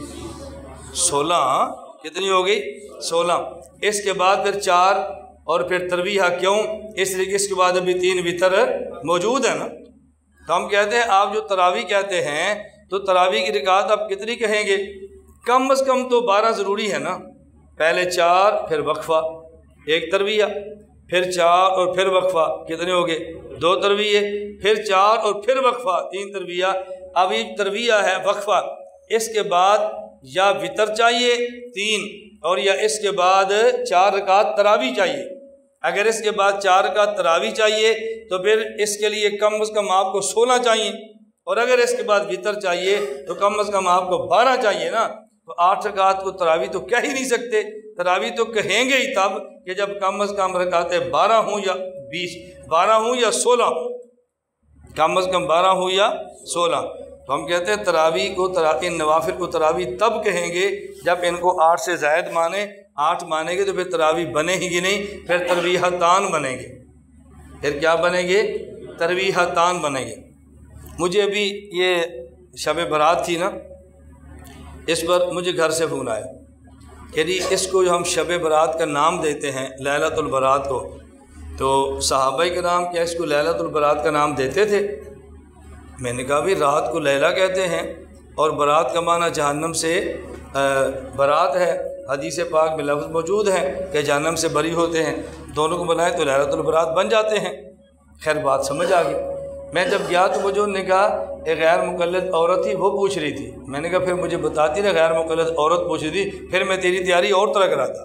16۔ کتنی ہوگی؟ 16۔ اس کے بعد پھر 4 اور پھر ترویحہ، کیوں؟ اس لیے کہ اس کے بعد ابھی 3 وتر موجود ہیں نا۔ تو ہم کہتے ہیں آپ جو تراویح کہتے ہیں تو تراویح کی رکعت آپ کتنی کہیں گے؟ کم از کم تو 12 ضروری ہے نا۔ پہلے 4 پھر وقفہ، 1 ترویحہ، پھر 4 اور پھر وقفہ، کتنے ہو گئے؟ 2 ترویحے، پھر 4 اور پھر وقفہ، 3 ترویحہ۔ اب یہ ترویحہ ہے وقفہ، اس کے بعد یا وتر چاہیے 3، اور یا اس کے بعد 4 رکعت تراویح چاہیے۔ اگر اس کے بعد 4 رکعت تراویح چاہیے تو پھر اس کے لیے کم از کم آپ کو 16 چاہیے، اور اگر اس کے بعد وتر چاہیے تو کم از کم آپ کو 12 چاہیے نا۔ تو 8 رکعت کو تراویح تو کہہ ہی نہیں سکتے، تراویح تو کہیں گے ہی تب کہ جب کم از کم رکعتیں 12 ہوں یا 20، 12 ہوں یا 16 ہوں، کم از کم 12 ہوں یا 16۔ تو ہم کہتے ہیں تراویح کو، ان نوافل کو تراویح تب کہیں گے جب ان کو 8 سے زائد مانیں، 8 مانیں گے تو پھر تراویح بنے ہی گی نہیں، پھر ترویحتان بنیں گے، پھر کیا بنیں گے؟ ترویحتان بنیں گے۔ مجھے ابھی یہ شب برات تھی نا، اس پر مجھے گھر سے فون آیا کہ جی اس کو جو ہم شب برات کا نام دیتے ہیں لیلۃ البرات کو، تو صحابہ کرام کیا اس کو لیلۃ البرات کا نام دیتے تھے؟ میں نے کہا بھی رات کو لیلہ کہتے ہیں اور برات کا معنی جہنم سے برات ہے، حدیث پاک میں لفظ موجود ہے کہ جہنم سے بری ہوتے ہیں، دونوں کو بنائے تو لیلۃ البرات بن جاتے ہیں۔ خیر بات سمجھ آ گئی۔ میں جب گیا تو مجھے انہوں نے کہا ایک غیر مقلد عورت تھی، وہ پوچھ رہی تھی۔ میں نے کہا پھر مجھے بتاتی نا، غیر مقلد عورت پوچھ رہی تھی، پھر میں تیری تیاری اور طرح کراتا۔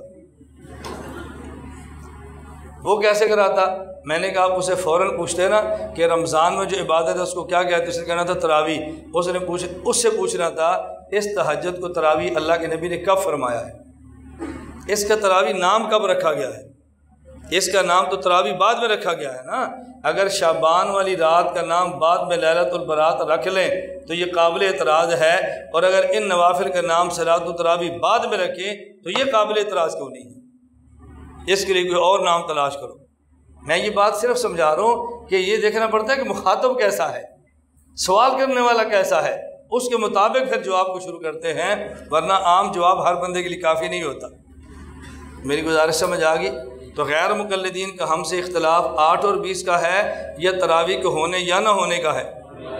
وہ کیسے کراتا؟ میں نے کہا آپ اسے فوراً پوچھتے نا کہ رمضان میں جو عبادت ہے اس کو کیا کہتے ہیں؟ اس نے کہنا تھا تراویح۔ اس سے پوچھنا تھا اس تہجد کو تراویح اللہ کے نبی نے کب فرمایا ہے، اس کا تراویح نام کب رکھا گیا ہے؟ اس کا نام تو تراویح بعد میں رکھا گیا ہے نا۔ اگر شعبان والی رات کا نام بعد میں لیلۃ البرات رکھ لیں تو یہ قابل اعتراض ہے، اور اگر ان نوافل کا نام صلاۃ التراویح بعد میں رکھیں تو یہ قابل اعتراض کیوں نہیں ہے؟ اس کے لیے کوئی اور نام تلاش کرو۔ میں یہ بات صرف سمجھا رہا ہوں کہ یہ دیکھنا پڑتا ہے کہ مخاطب کیسا ہے، سوال کرنے والا کیسا ہے، اس کے مطابق پھر جواب کو شروع کرتے ہیں، ورنہ عام جواب ہر بندے کے لیے کافی نہیں ہوتا۔ میری گزارش سمجھ آ گئی؟ تو غیر مقلدین کا ہم سے اختلاف 8 اور 20 کا ہے، یا تراویح کے ہونے یا نہ ہونے کا ہے؟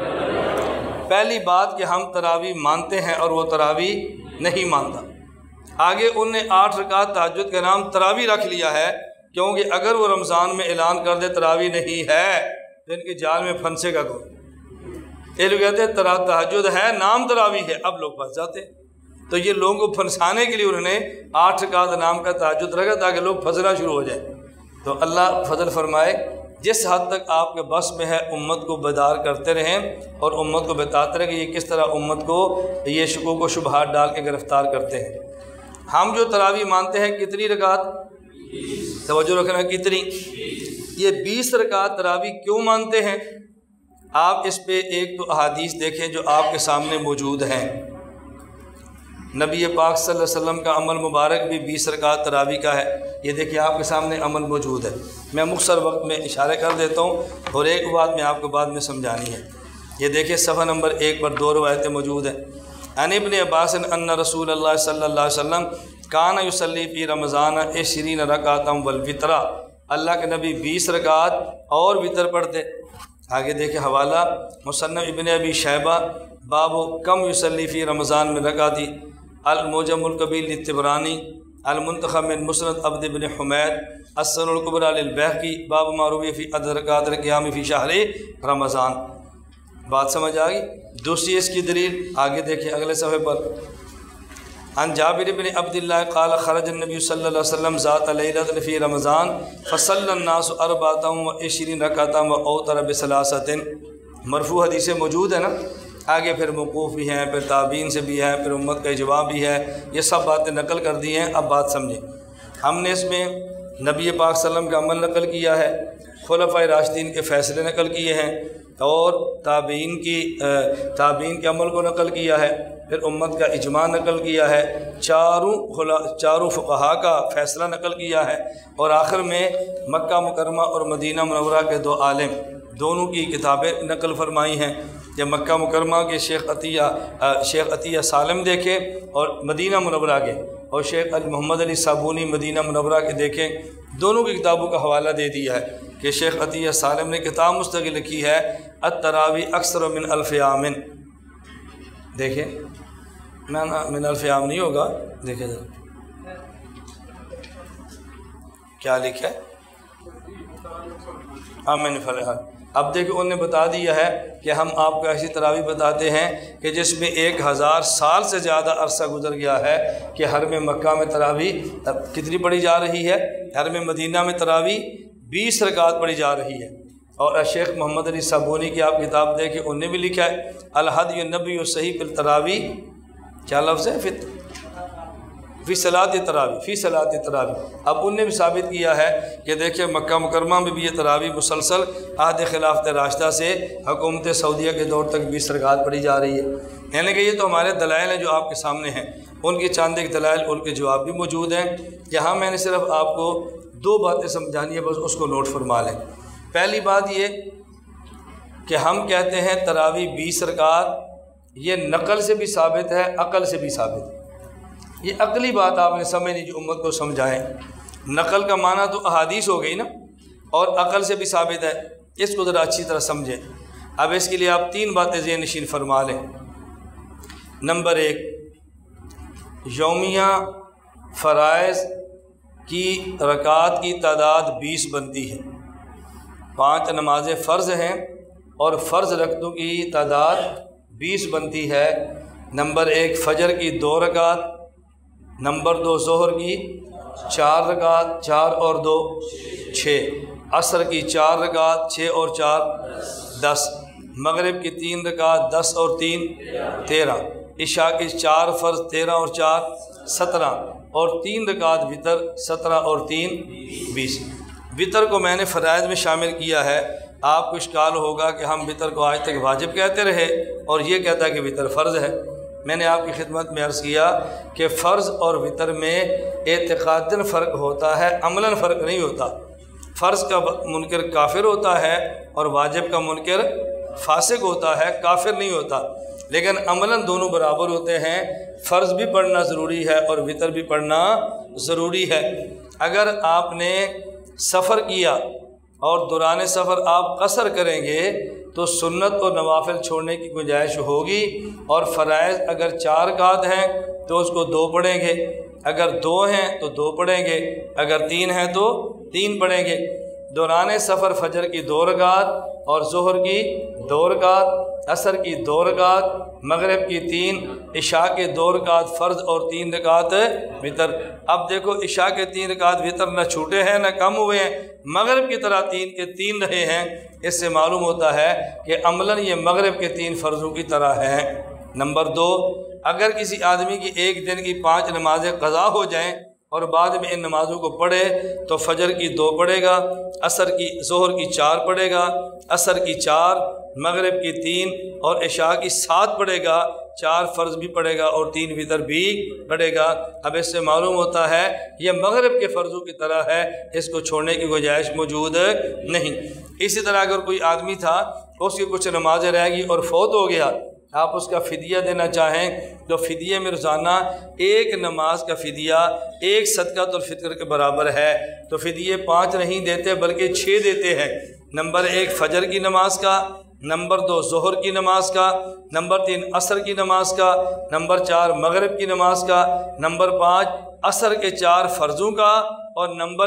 پہلی بات کہ ہم تراویح مانتے ہیں اور وہ تراویح نہیں مانتا۔ آگے ان نے 8 رکعت تہجد کا نام تراویح رکھ لیا ہے، کیونکہ اگر وہ رمضان میں اعلان کر دے تراویح نہیں ہے تو ان کے جال میں پھنسے گا کون؟ یہ لوگ کہتے ہیں تہجد ہے، نام تراویح ہے، اب لوگ پھنس جاتے ہیں۔ تو یہ لوگوں کو پھنسانے کے لیے انہوں نے 8 رکعت نام کا تہجد رکھا تاکہ لوگ پھنسنا شروع ہو جائے۔ تو اللہ فضل فرمائے جس حد تک آپ کے بس میں ہے امت کو بیدار کرتے رہیں اور امت کو بتاتے رہیں کہ یہ کس طرح امت کو یہ شکوک و شبہات ڈال کے گرفتار کرتے ہیں۔ ہم جو تراویح مانتے ہیں کتنی رکعت؟ توجہ رکھنا، کتنی؟ یہ 20 رکعت تراویح کیوں مانتے ہیں؟ آپ اس پہ ایک تو احادیث دیکھیں جو آپ کے سامنے موجود ہیں۔ نبی پاک صلی اللہ علیہ وسلم کا عمل مبارک بھی 20 رکعت تراویح کا ہے، یہ دیکھیں آپ کے سامنے عمل موجود ہے۔ میں مختصر وقت میں اشارے کر دیتا ہوں اور ایک بات میں آپ کو بعد میں سمجھانی ہے۔ یہ دیکھیں صفحہ نمبر 1 پر 2 روایتیں موجود ہیں۔ عن ابن عباس ان رسول اللہ صلی اللہ علیہ وسلم کان یصلی فی رمضان 20 رکعۃ والوتر، اللہ کے نبی 20 رکعت اور وطر پڑھتے۔ آگے دیکھیں حوالہ مصنف ابن ابی شیبہ، باب کم یصلی فی رمضان میں رکعتی، المعجم الکبیر للطبرانی، المنتخب من مسند عبد بن حمید، السنن الکبریٰ للبیہقی، باب ما روی فی عدد رکعات القیام فی شہر رمضان۔ بات سمجھ آ گئی؟ دوسری اس کی دلیل آگے دیکھیں اگلے صفحے پر۔ عن جابر بن عبد اللہ قال خرج النبی صلی اللہ علیہ وسلم ذات لیلۃ فی رمضان فصلی الناس 24 رکعۃ واوتر ب3۔ مرفوع حدیثیں موجود ہیں نا، آگے پھر موقوف بھی ہیں، پھر تابعین سے بھی ہے، پھر امت کا اجماع بھی ہے، یہ سب باتیں نقل کر دی ہیں۔ اب بات سمجھیں، ہم نے اس میں نبی پاک صلی اللہ علیہ وسلم کا عمل نقل کیا ہے، خلفائے راشدین کے فیصلے نقل کیے ہیں، اور تابعین کے عمل کو نقل کیا ہے، پھر امت کا اجماع نقل کیا ہے، چاروں فقہا کا فیصلہ نقل کیا ہے، اور آخر میں مکہ مکرمہ اور مدینہ منورہ کے 2 عالم دونوں کی کتابیں نقل فرمائی ہیں۔ یا مکہ مکرمہ کے شیخ عطیہ سالم دیکھیں اور مدینہ منورہ کے، اور شیخ محمد علی صابونی مدینہ منورہ کے دیکھیں، دونوں کی کتابوں کا حوالہ دے دیا ہے کہ شیخ عطیہ سالم نے کتاب مستقل لکھی ہے التراویح اکثر من 1000 عام۔ دیکھیں من 1000 عام نہیں ہوگا، دیکھیں ذرا کیا لکھا ہے، آمین فلاح۔ اب دیکھیں انہوں نے بتا دیا ہے کہ ہم آپ کو ایسی تراویح بتاتے ہیں کہ جس میں 1000 سال سے زیادہ عرصہ گزر گیا ہے کہ حرم مکہ میں تراویح کتنی پڑھی جا رہی ہے، حرم مدینہ میں تراویح 20 رکعت پڑھی جا رہی ہے۔ اور شیخ محمد علی صابونی کی آپ کتاب دیکھیں، انہوں نے بھی لکھا ہے الہدی النبوی صحیح فی التراویح، کیا لفظ ہے؟ فی صلاۃ تراویح، فی صلاۃ تراویح۔ اب ان نے بھی ثابت کیا ہے کہ دیکھیں مکہ مکرمہ میں بھی یہ تراویح مسلسل عہد خلافت راشدہ سے حکومت سعودیہ کے دور تک 20 رکعات پڑھی جا رہی ہے۔ یعنی کہ یہ تو ہمارے دلائل ہیں جو آپ کے سامنے ہیں، ان کے چاند ایک دلائل، ان کے جواب بھی موجود ہیں۔ یہاں میں نے صرف آپ کو 2 باتیں سمجھانی ہے، بس اس کو نوٹ فرما لیں۔ پہلی بات یہ کہ ہم کہتے ہیں تراویح 20 رکعات، یہ نقل سے بھی ثابت ہے، عقل سے بھی ثابت ہے۔ یہ عقلی بات آپ نے سمجھنی جو امت کو سمجھائیں۔ نقل کا معنی تو احادیث ہو گئی نا، اور عقل سے بھی ثابت ہے، اس کو ذرا اچھی طرح سمجھیں۔ اب اس کے لیے آپ 3 باتیں ذہن نشین فرما لیں۔ نمبر 1، یومیہ فرائض کی رکعات کی تعداد 20 بنتی ہے۔ 5 نمازیں فرض ہیں اور فرض رکعتوں کی تعداد 20 بنتی ہے۔ نمبر 1 فجر کی 2 رکعات، نمبر 2 ظہر کی 4 رکعات، 4 اور 2 6، عصر کی 4 رکعات، 6 اور 4 10، مغرب کی 3 رکعات، 10 اور 3 13، عشاء کی 4 فرض، 13 اور 4 17، اور 3 رکعات وتر، 17 اور 3 20۔ وتر کو میں نے فرائض میں شامل کیا ہے۔ آپ کو اشکال ہوگا کہ ہم وتر کو آج تک واجب کہتے رہے اور یہ کہتا ہے کہ وتر فرض ہے۔ میں نے آپ کی خدمت میں عرض کیا کہ فرض اور وتر میں اعتقاداً فرق ہوتا ہے، عملاً فرق نہیں ہوتا۔ فرض کا منکر کافر ہوتا ہے اور واجب کا منکر فاسق ہوتا ہے، کافر نہیں ہوتا، لیکن عملاً دونوں برابر ہوتے ہیں۔ فرض بھی پڑھنا ضروری ہے اور وتر بھی پڑھنا ضروری ہے۔ اگر آپ نے سفر کیا اور دوران سفر آپ قصر کریں گے تو سنت اور نوافل چھوڑنے کی گنجائش ہوگی، اور فرائض اگر 4 رکعات ہیں تو اس کو 2 پڑھیں گے، اگر 2 ہیں تو 2 پڑھیں گے، اگر 3 ہیں تو 3 پڑھیں گے۔ دوران سفر فجر کی 2 رکعات اور ظہر کی 2 رکعات، عصر کی 2 رکعات، مغرب کی 3، عشاء کے 2 رکعات فرض اور 3 رکعات وتر۔ اب دیکھو عشاء کے 3 رکعات وتر نہ چھوٹے ہیں نہ کم ہوئے ہیں، مغرب کی طرح 3 کے 3 رہے ہیں۔ اس سے معلوم ہوتا ہے کہ عملاً یہ مغرب کے 3 فرضوں کی طرح ہیں۔ نمبر 2، اگر کسی آدمی کی ایک دن کی 5 نمازیں قضا ہو جائیں اور بعد میں ان نمازوں کو پڑھے تو فجر کی 2 پڑھے گا، ظہر کی 4 پڑھے گا، عصر کی 4، مغرب کی 3 اور عشاء کی 7 پڑھے گا، 4 فرض بھی پڑھے گا اور 3 وتر بھی پڑھے گا۔ اب اس سے معلوم ہوتا ہے یہ مغرب کے فرضوں کی طرح ہے، اس کو چھوڑنے کی گنجائش موجود نہیں۔ اسی طرح اگر کوئی آدمی تھا اس کی کچھ نمازیں رہ گئی اور فوت ہو گیا، آپ اس کا فدیہ دینا چاہیں تو فدیے میں روزانہ 1 نماز کا فدیہ 1 صدقۃ الفطر کے برابر ہے، تو فدیے 5 نہیں دیتے بلکہ 6 دیتے ہیں۔ نمبر 1 فجر کی نماز کا، نمبر 2 ظہر کی نماز کا، نمبر 3 عصر کی نماز کا، نمبر 4 مغرب کی نماز کا، نمبر 5 عصر کے 4 فرضوں کا، اور نمبر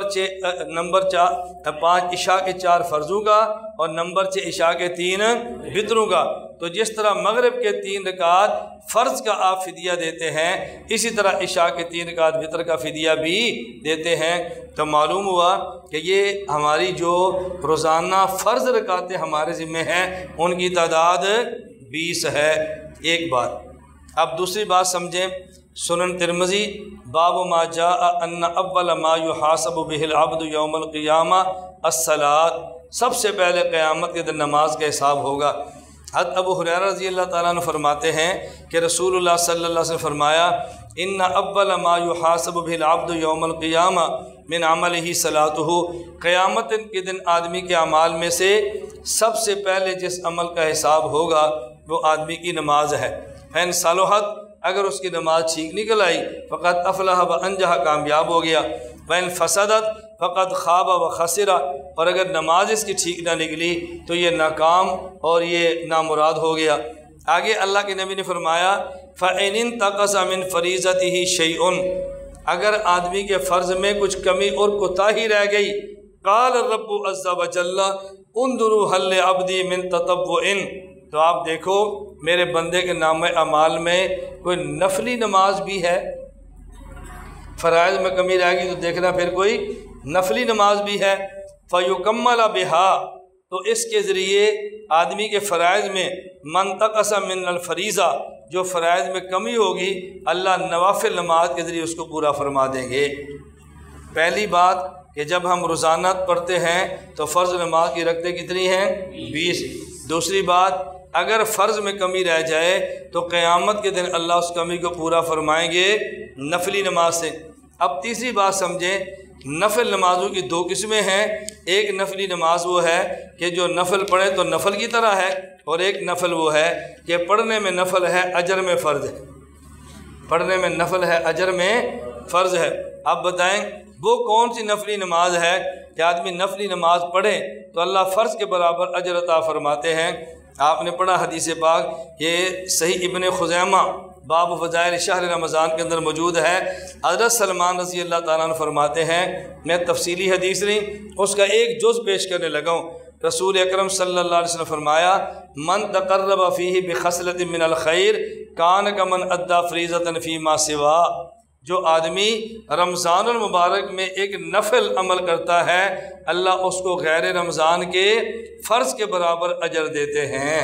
5 عشاء کے 4 فرضوں کا، اور نمبر 6 عشاء کے 3 وتروں کا۔ تو جس طرح مغرب کے 3 رکعات فرض کا آپ فدیہ دیتے ہیں، اسی طرح عشاء کے 3 رکعات وتر کا فدیہ بھی دیتے ہیں۔ تو معلوم ہوا کہ یہ ہماری جو روزانہ فرض رکعتیں ہمارے ذمہ ہیں ان کی تعداد 20 ہے۔ ایک بات۔ اب دوسری بات سمجھیں، سنن ترمذی باب ما جاء ان اول ما يحاسب به العبد یوم القیامہ الصلاۃ، سب سے پہلے قیامت کے دن نماز کا حساب ہوگا۔ حضرت ابو ہریرہ رضی اللہ تعالیٰ عنہ فرماتے ہیں کہ رسول اللہ صلی اللہ علیہ وسلم فرمایا، ان اول ما يحاسب به العبد یوم القیامہ من عملہ صلاتہ، قیامت کے دن آدمی کے اعمال میں سے سب سے پہلے جس عمل کا حساب ہوگا وہ آدمی کی نماز ہے۔ فإن صلحت، اگر اس کی نماز ٹھیک نکل آئی، فقط افلح و انجح، کامیاب ہو گیا۔ وإن فسدت فقط خاب و خسر، اور اگر نماز اس کی ٹھیک نہ نکلی تو یہ ناکام اور یہ نامراد ہو گیا۔ آگے اللہ کے نبی نے فرمایا، فإن انتقص من فریضتہ شیء، اگر آدمی کے فرض میں کچھ کمی اور کوتاہی رہ گئی، قال الرب عز وجل انظروا هل لعبدی من تطوع، تو آپ دیکھو میرے بندے کے نام اعمال میں کوئی نفلی نماز بھی ہے۔ فرائض میں کمی رہ گئی تو دیکھنا پھر کوئی نفلی نماز بھی ہے۔ فیکمل بہا، تو اس کے ذریعے آدمی کے فرائض میں من تقص من الفریضہ، جو فرائض میں کمی ہوگی اللہ نوافل نماز کے ذریعے اس کو پورا فرما دیں گے۔ پہلی بات کہ جب ہم روزانہ پڑھتے ہیں تو فرض نماز کی رکعتیں کتنی ہیں؟ 20۔ دوسری بات اگر فرض میں کمی رہ جائے تو قیامت کے دن اللہ اس کمی کو پورا فرمائیں گے نفلی نماز سے۔ اب تیسری بات سمجھیں، نفل نمازوں کی دو قسمیں ہیں۔ ایک نفلی نماز وہ ہے کہ جو نفل پڑھے تو نفل کی طرح ہے، اور ایک نفل وہ ہے کہ پڑھنے میں نفل ہے اجر میں فرض ہے، پڑھنے میں نفل ہے اجر میں فرض ہے۔ اب بتائیں وہ کون سی نفلی نماز ہے کہ آدمی نفلی نماز پڑھے تو اللہ فرض کے برابر اجر عطا فرماتے ہیں؟ آپ نے پڑھا حدیث پاک، یہ صحیح ابن خزیمہ باب فضائل شہر رمضان کے اندر موجود ہے۔ حضرت سلمان رضی اللہ تعالیٰ عنہ فرماتے ہیں، میں تفصیلی حدیث نہیں اس کا ایک جز پیش کرنے لگا ہوں۔ رسول اکرم صلی اللہ علیہ وسلم فرمایا، من تقرب فیہ بخصلۃ من الخیر کان کمن ادی فریضۃ فیما سوا۔ جو آدمی رمضان المبارک میں ایک نفل عمل کرتا ہے اللہ اس کو غیر رمضان کے فرض کے برابر اجر دیتے ہیں۔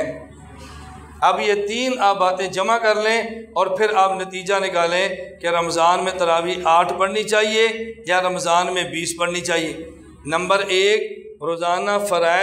اب یہ تین آپ باتیں جمع کر لیں اور پھر آپ نتیجہ نکالیں کہ رمضان میں تراویح 8 پڑھنی چاہیے یا رمضان میں 20 پڑھنی چاہیے۔ نمبر 1، روزانہ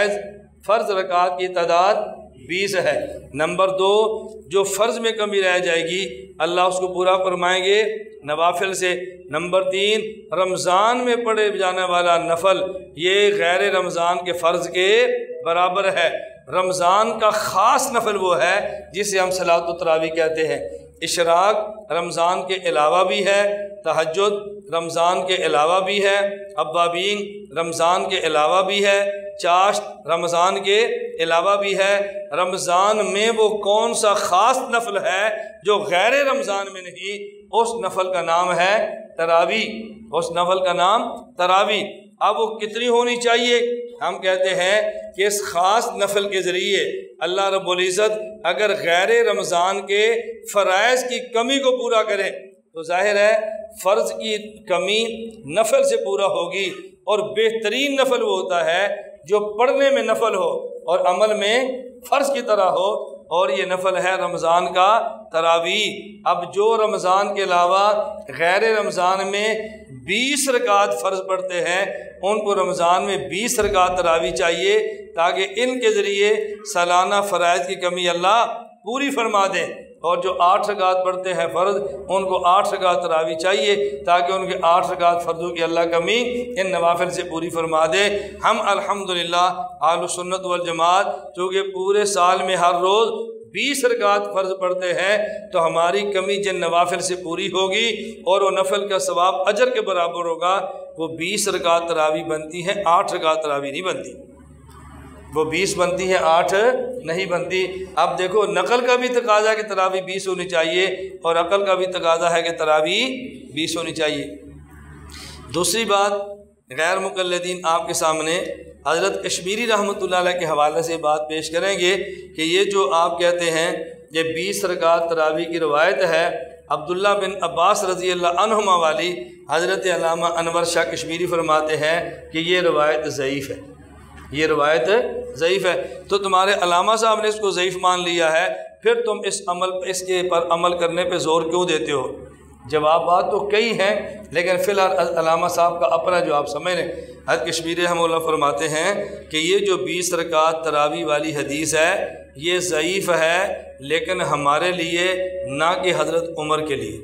فرض رکعات کی تعداد 20 ہے۔ نمبر 2، جو فرض میں کمی رہ جائے گی اللہ اس کو پورا فرمائیں گے نوافل سے۔ نمبر 3، رمضان میں پڑھے جانے والا نفل یہ غیر رمضان کے فرض کے برابر ہے۔ رمضان کا خاص نفل وہ ہے جسے ہم صلاۃ التراویح کہتے ہیں۔ اشراق رمضان کے علاوہ بھی ہے، تہجد رمضان کے علاوہ بھی ہے، اوابین رمضان کے علاوہ بھی ہے، چاشت رمضان کے علاوہ بھی ہے۔ رمضان میں وہ کون سا خاص نفل ہے جو غیر رمضان میں نہیں، اس نفل کا نام ہے تراویح، اس نفل کا نام تراویح۔ اب وہ کتنی ہونی چاہیے؟ ہم کہتے ہیں کہ اس خاص نفل کے ذریعے اللہ رب العزت اگر غیر رمضان کے فرائض کی کمی کو پورا کرے تو ظاہر ہے فرض کی کمی نفل سے پورا ہوگی، اور بہترین نفل وہ ہوتا ہے جو پڑھنے میں نفل ہو اور عمل میں فرض کی طرح ہو، اور یہ نفل ہے رمضان کا تراویح۔ اب جو رمضان کے علاوہ غیر رمضان میں 20 رکعات فرض پڑھتے ہیں ان کو رمضان میں 20 رکعات تراویح چاہیے تاکہ ان کے ذریعے سالانہ فرائض کی کمی اللہ پوری فرما دیں، اور جو 8 رکعات پڑھتے ہیں فرض ان کو 8 رکعات تراویح چاہیے تاکہ ان کے 8 رکعات فرضوں کی اللہ کمی ان نوافل سے پوری فرما دے۔ ہم الحمدللہ اہل سنت والجماعت چونکہ پورے سال میں ہر روز 20 رکعات فرض پڑھتے ہیں تو ہماری کمی جن نوافل سے پوری ہوگی اور وہ نفل کا ثواب اجر کے برابر ہوگا۔ وہ 20 رکعات تراویح بنتی ہیں، 8 رکعات تراویح نہیں بنتی، وہ 20 بنتی ہیں 8 نہیں بنتی۔ اب دیکھو نقل کا بھی تقاضا ہے کہ تراویح 20 ہونی چاہیے اور عقل کا بھی تقاضا ہے کہ تراویح 20 ہونی چاہیے۔ دوسری بات، غیر مقلدین آپ کے سامنے حضرت کشمیری رحمۃ اللہ علیہ کے حوالے سے بات پیش کریں گے کہ یہ جو آپ کہتے ہیں یہ 20 رکعات تراویح کی روایت ہے عبداللہ بن عباس رضی اللہ عنہما والی، حضرت علامہ انور شاہ کشمیری فرماتے ہیں کہ یہ روایت ضعیف ہے، یہ روایت ضعیف ہے۔ تو تمہارے علامہ صاحب نے اس کو ضعیف مان لیا ہے، پھر تم اس کے پر عمل کرنے پہ زور کیوں دیتے ہو؟ جوابات تو کئی ہیں لیکن فی الحال علامہ صاحب کا اپنا جو آپ سمجھ لیں۔ حضرت کشمیری رحمہ اللہ فرماتے ہیں کہ یہ جو 20 رکعات تراویح والی حدیث ہے یہ ضعیف ہے، لیکن ہمارے لیے نہ کہ حضرت عمر کے لیے،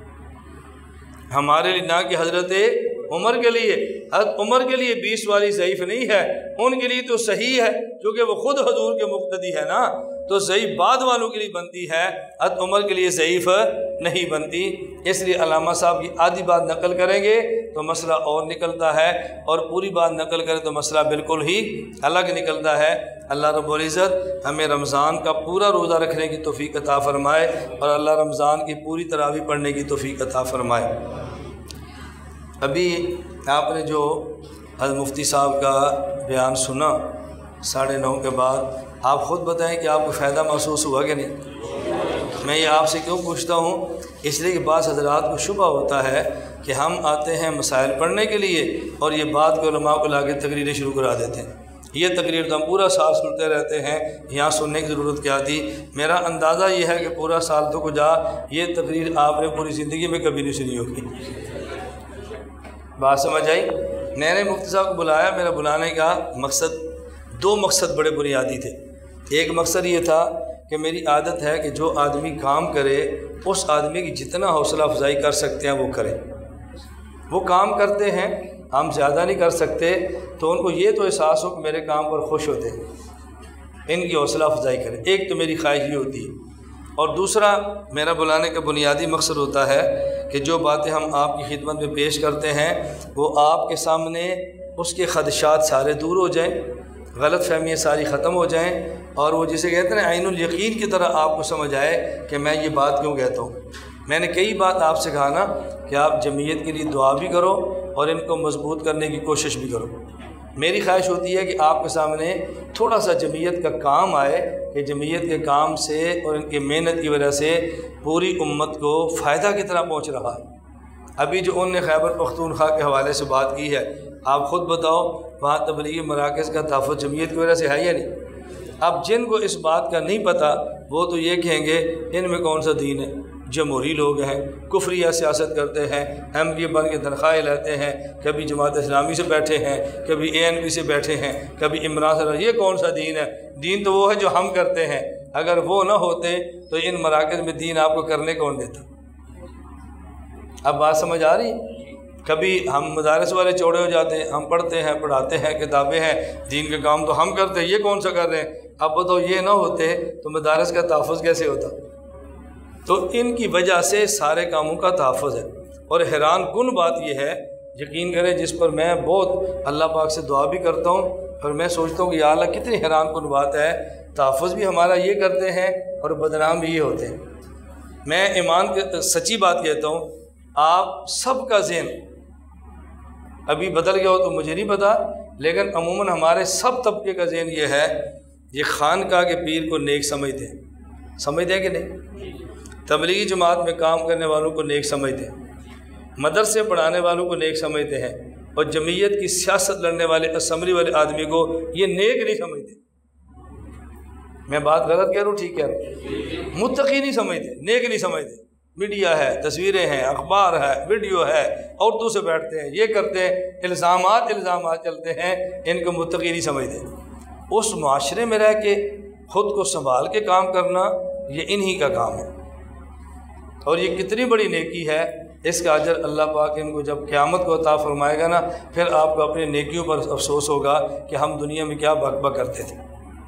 ہمارے لیے نہ کہ حضرت عمر کے لیے۔ حضرت عمر کے لیے 20 والی ضعیف نہیں ہے، ان کے لیے تو صحیح ہے کیونکہ وہ خود حضور کے مقتدی ہے نا، تو ضعیف بعد والوں کے لیے بنتی ہے، حضرت عمر کے لیے ضعیف نہیں بنتی۔ اس لیے علامہ صاحب کی آدھی بات نقل کریں گے تو مسئلہ اور نکلتا ہے، اور پوری بات نقل کریں تو مسئلہ بالکل ہی الگ نکلتا ہے۔ اللہ رب العزت ہمیں رمضان کا پورا روزہ رکھنے کی توفیق عطا فرمائے، اور اللہ رمضان کی پوری تراویح پڑھنے کی توفیق عطا فرمائے۔ ابھی آپ نے جو حضرت مفتی صاحب کا بیان سنا 9:30 کے بعد، آپ خود بتائیں کہ آپ کو فائدہ محسوس ہوا کہ نہیں؟ میں یہ آپ سے کیوں پوچھتا ہوں؟ اس لیے کہ بعض حضرات کو شبہ ہوتا ہے کہ ہم آتے ہیں مسائل پڑھنے کے لیے اور یہ بات کو علماء کو لا کے تقریریں شروع کرا دیتے ہیں۔ یہ تقریر تو ہم پورا سال سنتے رہتے ہیں، یہاں سننے کی ضرورت کیا تھی؟ میرا اندازہ یہ ہے کہ پورا سال تو کجا، یہ تقریر آپ نے پوری زندگی میں کبھی نہیں سنی ہوگی۔ بات سمجھ آئی؟ میں نے مفتی صاحب کو بلایا، میرا بلانے کا مقصد، دو مقصد بڑے بنیادی تھے۔ ایک مقصد یہ تھا کہ میری عادت ہے کہ جو آدمی کام کرے اس آدمی کی جتنا حوصلہ افزائی کر سکتے ہیں وہ کریں۔ وہ کام کرتے ہیں، ہم زیادہ نہیں کر سکتے، تو ان کو یہ تو احساس ہو کہ میرے کام پر خوش ہوتے ہیں، ان کی حوصلہ افزائی کریں۔ ایک تو میری خواہش یہ ہوتی ہے، اور دوسرا میرا بلانے کا بنیادی مقصد ہوتا ہے کہ جو باتیں ہم آپ کی خدمت میں پیش کرتے ہیں وہ آپ کے سامنے اس کے خدشات سارے دور ہو جائیں، غلط فہمیاں ساری ختم ہو جائیں، اور وہ جسے کہتے ہیں عین الیقین کی طرح آپ کو سمجھ آئے کہ میں یہ بات کیوں کہتا ہوں۔ میں نے کئی بات آپ سے کہا نا کہ آپ جمعیت کے لیے دعا بھی کرو اور ان کو مضبوط کرنے کی کوشش بھی کرو۔ میری خواہش ہوتی ہے کہ آپ کے سامنے تھوڑا سا جمعیت کا کام آئے کہ جمعیت کے کام سے اور ان کی محنت کی وجہ سے پوری امت کو فائدہ کتنا پہنچ رہا ہے۔ ابھی جو انہوں نے خیبر پختونخوا کے حوالے سے بات کی ہے، آپ خود بتاؤ وہاں تبلیغی مراکز کا تحفظ جمعیت کی وجہ سے ہے یا نہیں؟ اب جن کو اس بات کا نہیں پتہ وہ تو یہ کہیں گے ان میں کون سا دین ہے، جمہوری لوگ ہیں، کفریہ سیاست کرتے ہیں، ایم پی بن کے تنخواہیں لیتے ہیں، کبھی جماعت اسلامی سے بیٹھے ہیں، کبھی اے این پی سے بیٹھے ہیں، کبھی عمران سے۔ یہ کون سا دین ہے؟ دین تو وہ ہے جو ہم کرتے ہیں، اگر وہ نہ ہوتے تو ان مراکز میں دین آپ کو کرنے کون دیتا؟ اب بات سمجھ آ رہی؟ کبھی ہم مدارس والے چوڑے ہو جاتے ہیں، ہم پڑھتے ہیں، پڑھاتے ہیں، کتابیں ہیں، دین کے کام تو ہم کرتے ہیں، یہ کون سا کر رہے ہیں؟ اب بتاؤ یہ نہ ہوتے تو مدارس کا تحفظ کیسے ہوتا؟ تو ان کی وجہ سے سارے کاموں کا تحفظ ہے۔ اور حیران کن بات یہ ہے، یقین کریں، جس پر میں بہت اللہ پاک سے دعا بھی کرتا ہوں، اور میں سوچتا ہوں کہ یا اللہ کتنی حیران کن بات ہے، تحفظ بھی ہمارا یہ کرتے ہیں اور بدنام بھی یہ ہوتے ہیں۔ میں ایمان کے سچی بات کہتا ہوں، آپ سب کا ذہن ابھی بدل گیا ہو تو مجھے نہیں پتا، لیکن عموماً ہمارے سب طبقے کا ذہن یہ ہے، یہ خانقاہ کے پیر کو نیک سمجھتے ہیں، سمجھتے ہیں کہ نہیں؟ تبلیغی جماعت میں کام کرنے والوں کو نیک سمجھتے ہیں، مدرسے پڑھانے والوں کو نیک سمجھتے ہیں، اور جمعیت کی سیاست لڑنے والے اسمبلی والے آدمی کو یہ نیک نہیں سمجھتے۔ میں بات غلط کہہ رہا ہوں ٹھیک کہہ رہا ہوں؟ متقی نہیں سمجھتے، نیک نہیں سمجھتے۔ میڈیا ہے، تصویریں ہیں، اخبار ہے، ویڈیو ہے، عورتوں سے بیٹھتے ہیں، یہ کرتے ہیں، الزامات چلتے ہیں، ان کو متقی نہیں سمجھتے۔ اس معاشرے میں رہ کے خود کو سنبھال کے کام کرنا یہ انہی کا کام ہے، اور یہ کتنی بڑی نیکی ہے، اس کا اجر اللہ پاک ان کو جب قیامت کو عطا فرمائے گا نا، پھر آپ کو اپنی نیکیوں پر افسوس ہوگا کہ ہم دنیا میں کیا بک بک کرتے تھے۔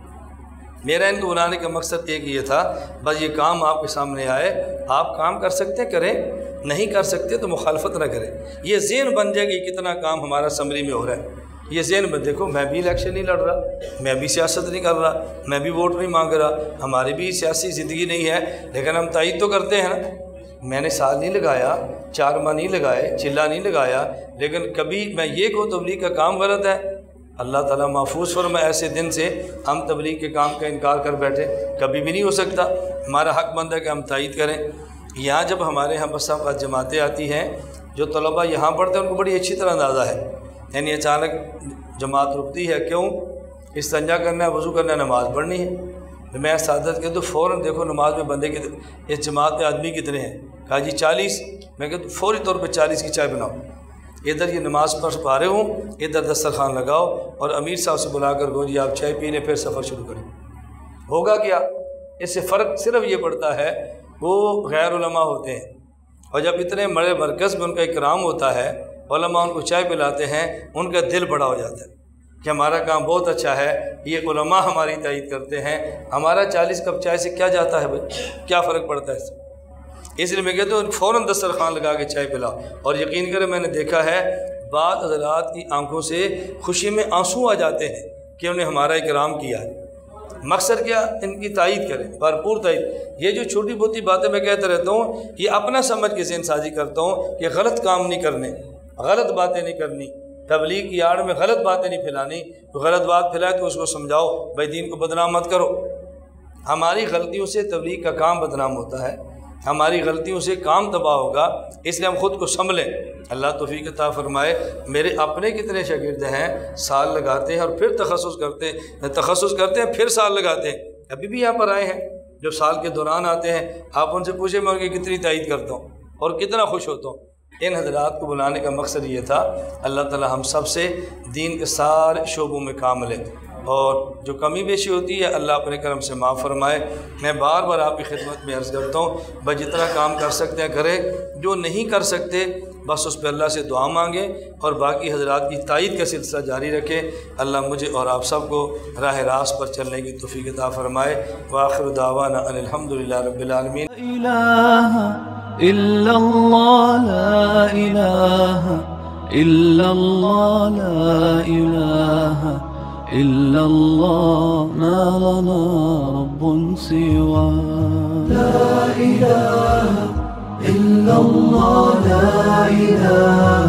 میرا ان کو بلانے کا مقصد ایک یہ تھا، بس یہ کام آپ کے سامنے آئے، آپ کام کر سکتے کریں، نہیں کر سکتے تو مخالفت نہ کریں۔ یہ ذہن بن جائے کہ کتنا کام ہمارا اسمبلی میں ہو رہا ہے، یہ ذہن میں دیکھو میں بھی الیکشن نہیں لڑ رہا، میں بھی سیاست نہیں کر رہا، میں بھی ووٹ نہیں مانگ رہا، ہماری بھی سیاسی زندگی نہیں ہے، لیکن ہم تائید تو کرتے ہیں نا۔ میں نے سال نہیں لگایا، 4 ماہ نہیں لگائے، چلہ نہیں لگایا، لیکن کبھی میں یہ کہوں تبلیغ کا کام غلط ہے؟ اللہ تعالیٰ محفوظ فرمائے ایسے دن سے ہم تبلیغ کے کام کا انکار کر بیٹھے، کبھی بھی نہیں ہو سکتا۔ ہمارا حق بنتا ہے کہ ہم تائید کریں۔ یہاں جب ہمارے یہاں بس جماعتیں آتی ہیں، جو طلباء یہاں پڑھتے ہیں ان کو بڑی اچھی طرح اندازہ ہے، یعنی اچانک جماعت رکتی ہے، کیوں؟ استنجا کرنا ہے، وضو کرنا ہے، نماز پڑھنی ہے۔ میں سعادت کے تو فوراً دیکھو نماز میں بندے کتنے، اس جماعت میں آدمی کتنے ہیں؟ کہا جی 40۔ میں کہتا فوری طور پہ 40 کی چائے بناؤ، ادھر یہ نماز پڑھ رہے ہوں، ادھر دسترخوان لگاؤ، اور امیر صاحب سے بلا کر گو جی آپ چائے پینے، پھر سفر شروع کریں۔ ہوگا کیا؟ اس سے فرق صرف یہ پڑتا ہے وہ غیر علماء ہوتے ہیں، اور جب اتنے بڑے مرکز میں ان کا اکرام ہوتا ہے، علماء ان کو چائے پلاتے ہیں، ان کا دل بڑا ہو جاتا ہے کہ ہمارا کام بہت اچھا ہے، یہ علماء ہماری تائید کرتے ہیں۔ ہمارا 40 کپ چائے سے کیا جاتا ہے بھائی؟ کیا فرق پڑتا ہے اس سے؟ اس لیے میں کہتا ہوں فوراً دسترخوان لگا کے چائے پلاؤ۔ اور یقین کریں میں نے دیکھا ہے بعض حضرات کی آنکھوں سے خوشی میں آنسو آ جاتے ہیں کہ انہیں ہمارا اکرام کیا ہے۔ مقصد کیا؟ ان کی تائید کریں، بھرپور تائید۔ یہ جو چھوٹی بوتی باتیں میں کہتا رہتا ہوں، یہ اپنا سمجھ کے ذہن سازی کرتا ہوں کہ غلط کام نہیں کرنے، غلط باتیں نہیں کرنی، تبلیغ کی آڑ میں غلط باتیں نہیں پھیلانی۔ تو غلط بات پھیلائے تو اس کو سمجھاؤ، بھائی دین کو بدنام مت کرو۔ ہماری غلطیوں سے تبلیغ کا کام بدنام ہوتا ہے، ہماری غلطیوں سے کام تباہ ہوگا، اس لیے ہم خود کو سنبھلیں۔ اللہ توفیق عطا فرمائے۔ میرے اپنے کتنے شاگرد ہیں سال لگاتے ہیں اور پھر تخصص کرتے ہیں پھر سال لگاتے ہیں، ابھی بھی یہاں پر آئے ہیں، جو سال کے دوران آتے ہیں آپ ان سے پوچھیں میں ان کی کتنی تائید کرتا ہوں اور کتنا خوش ہوتا ہوں۔ ان حضرات کو بلانے کا مقصد یہ تھا اللہ تعالی ہم سب سے دین کے سارے شعبوں میں کام لے، اور جو کمی بیشی ہوتی ہے اللہ اپنے کرم سے معاف فرمائے۔ میں بار بار آپ کی خدمت میں عرض کرتا ہوں بس جتنا کام کر سکتے ہیں کریں، جو نہیں کر سکتے بس اس پہ اللہ سے دعا مانگیں اور باقی حضرات کی تائید کا سلسلہ جاری رکھیں۔ اللہ مجھے اور آپ سب کو راہ راست پر چلنے کی توفیق عطا فرمائے۔ وآخر دعوانا ان الحمدللہ رب العالمین۔ إلا الله لا إله إلا الله لا إله إلا الله ما لنا رب سوى لا إله إلا الله لا إله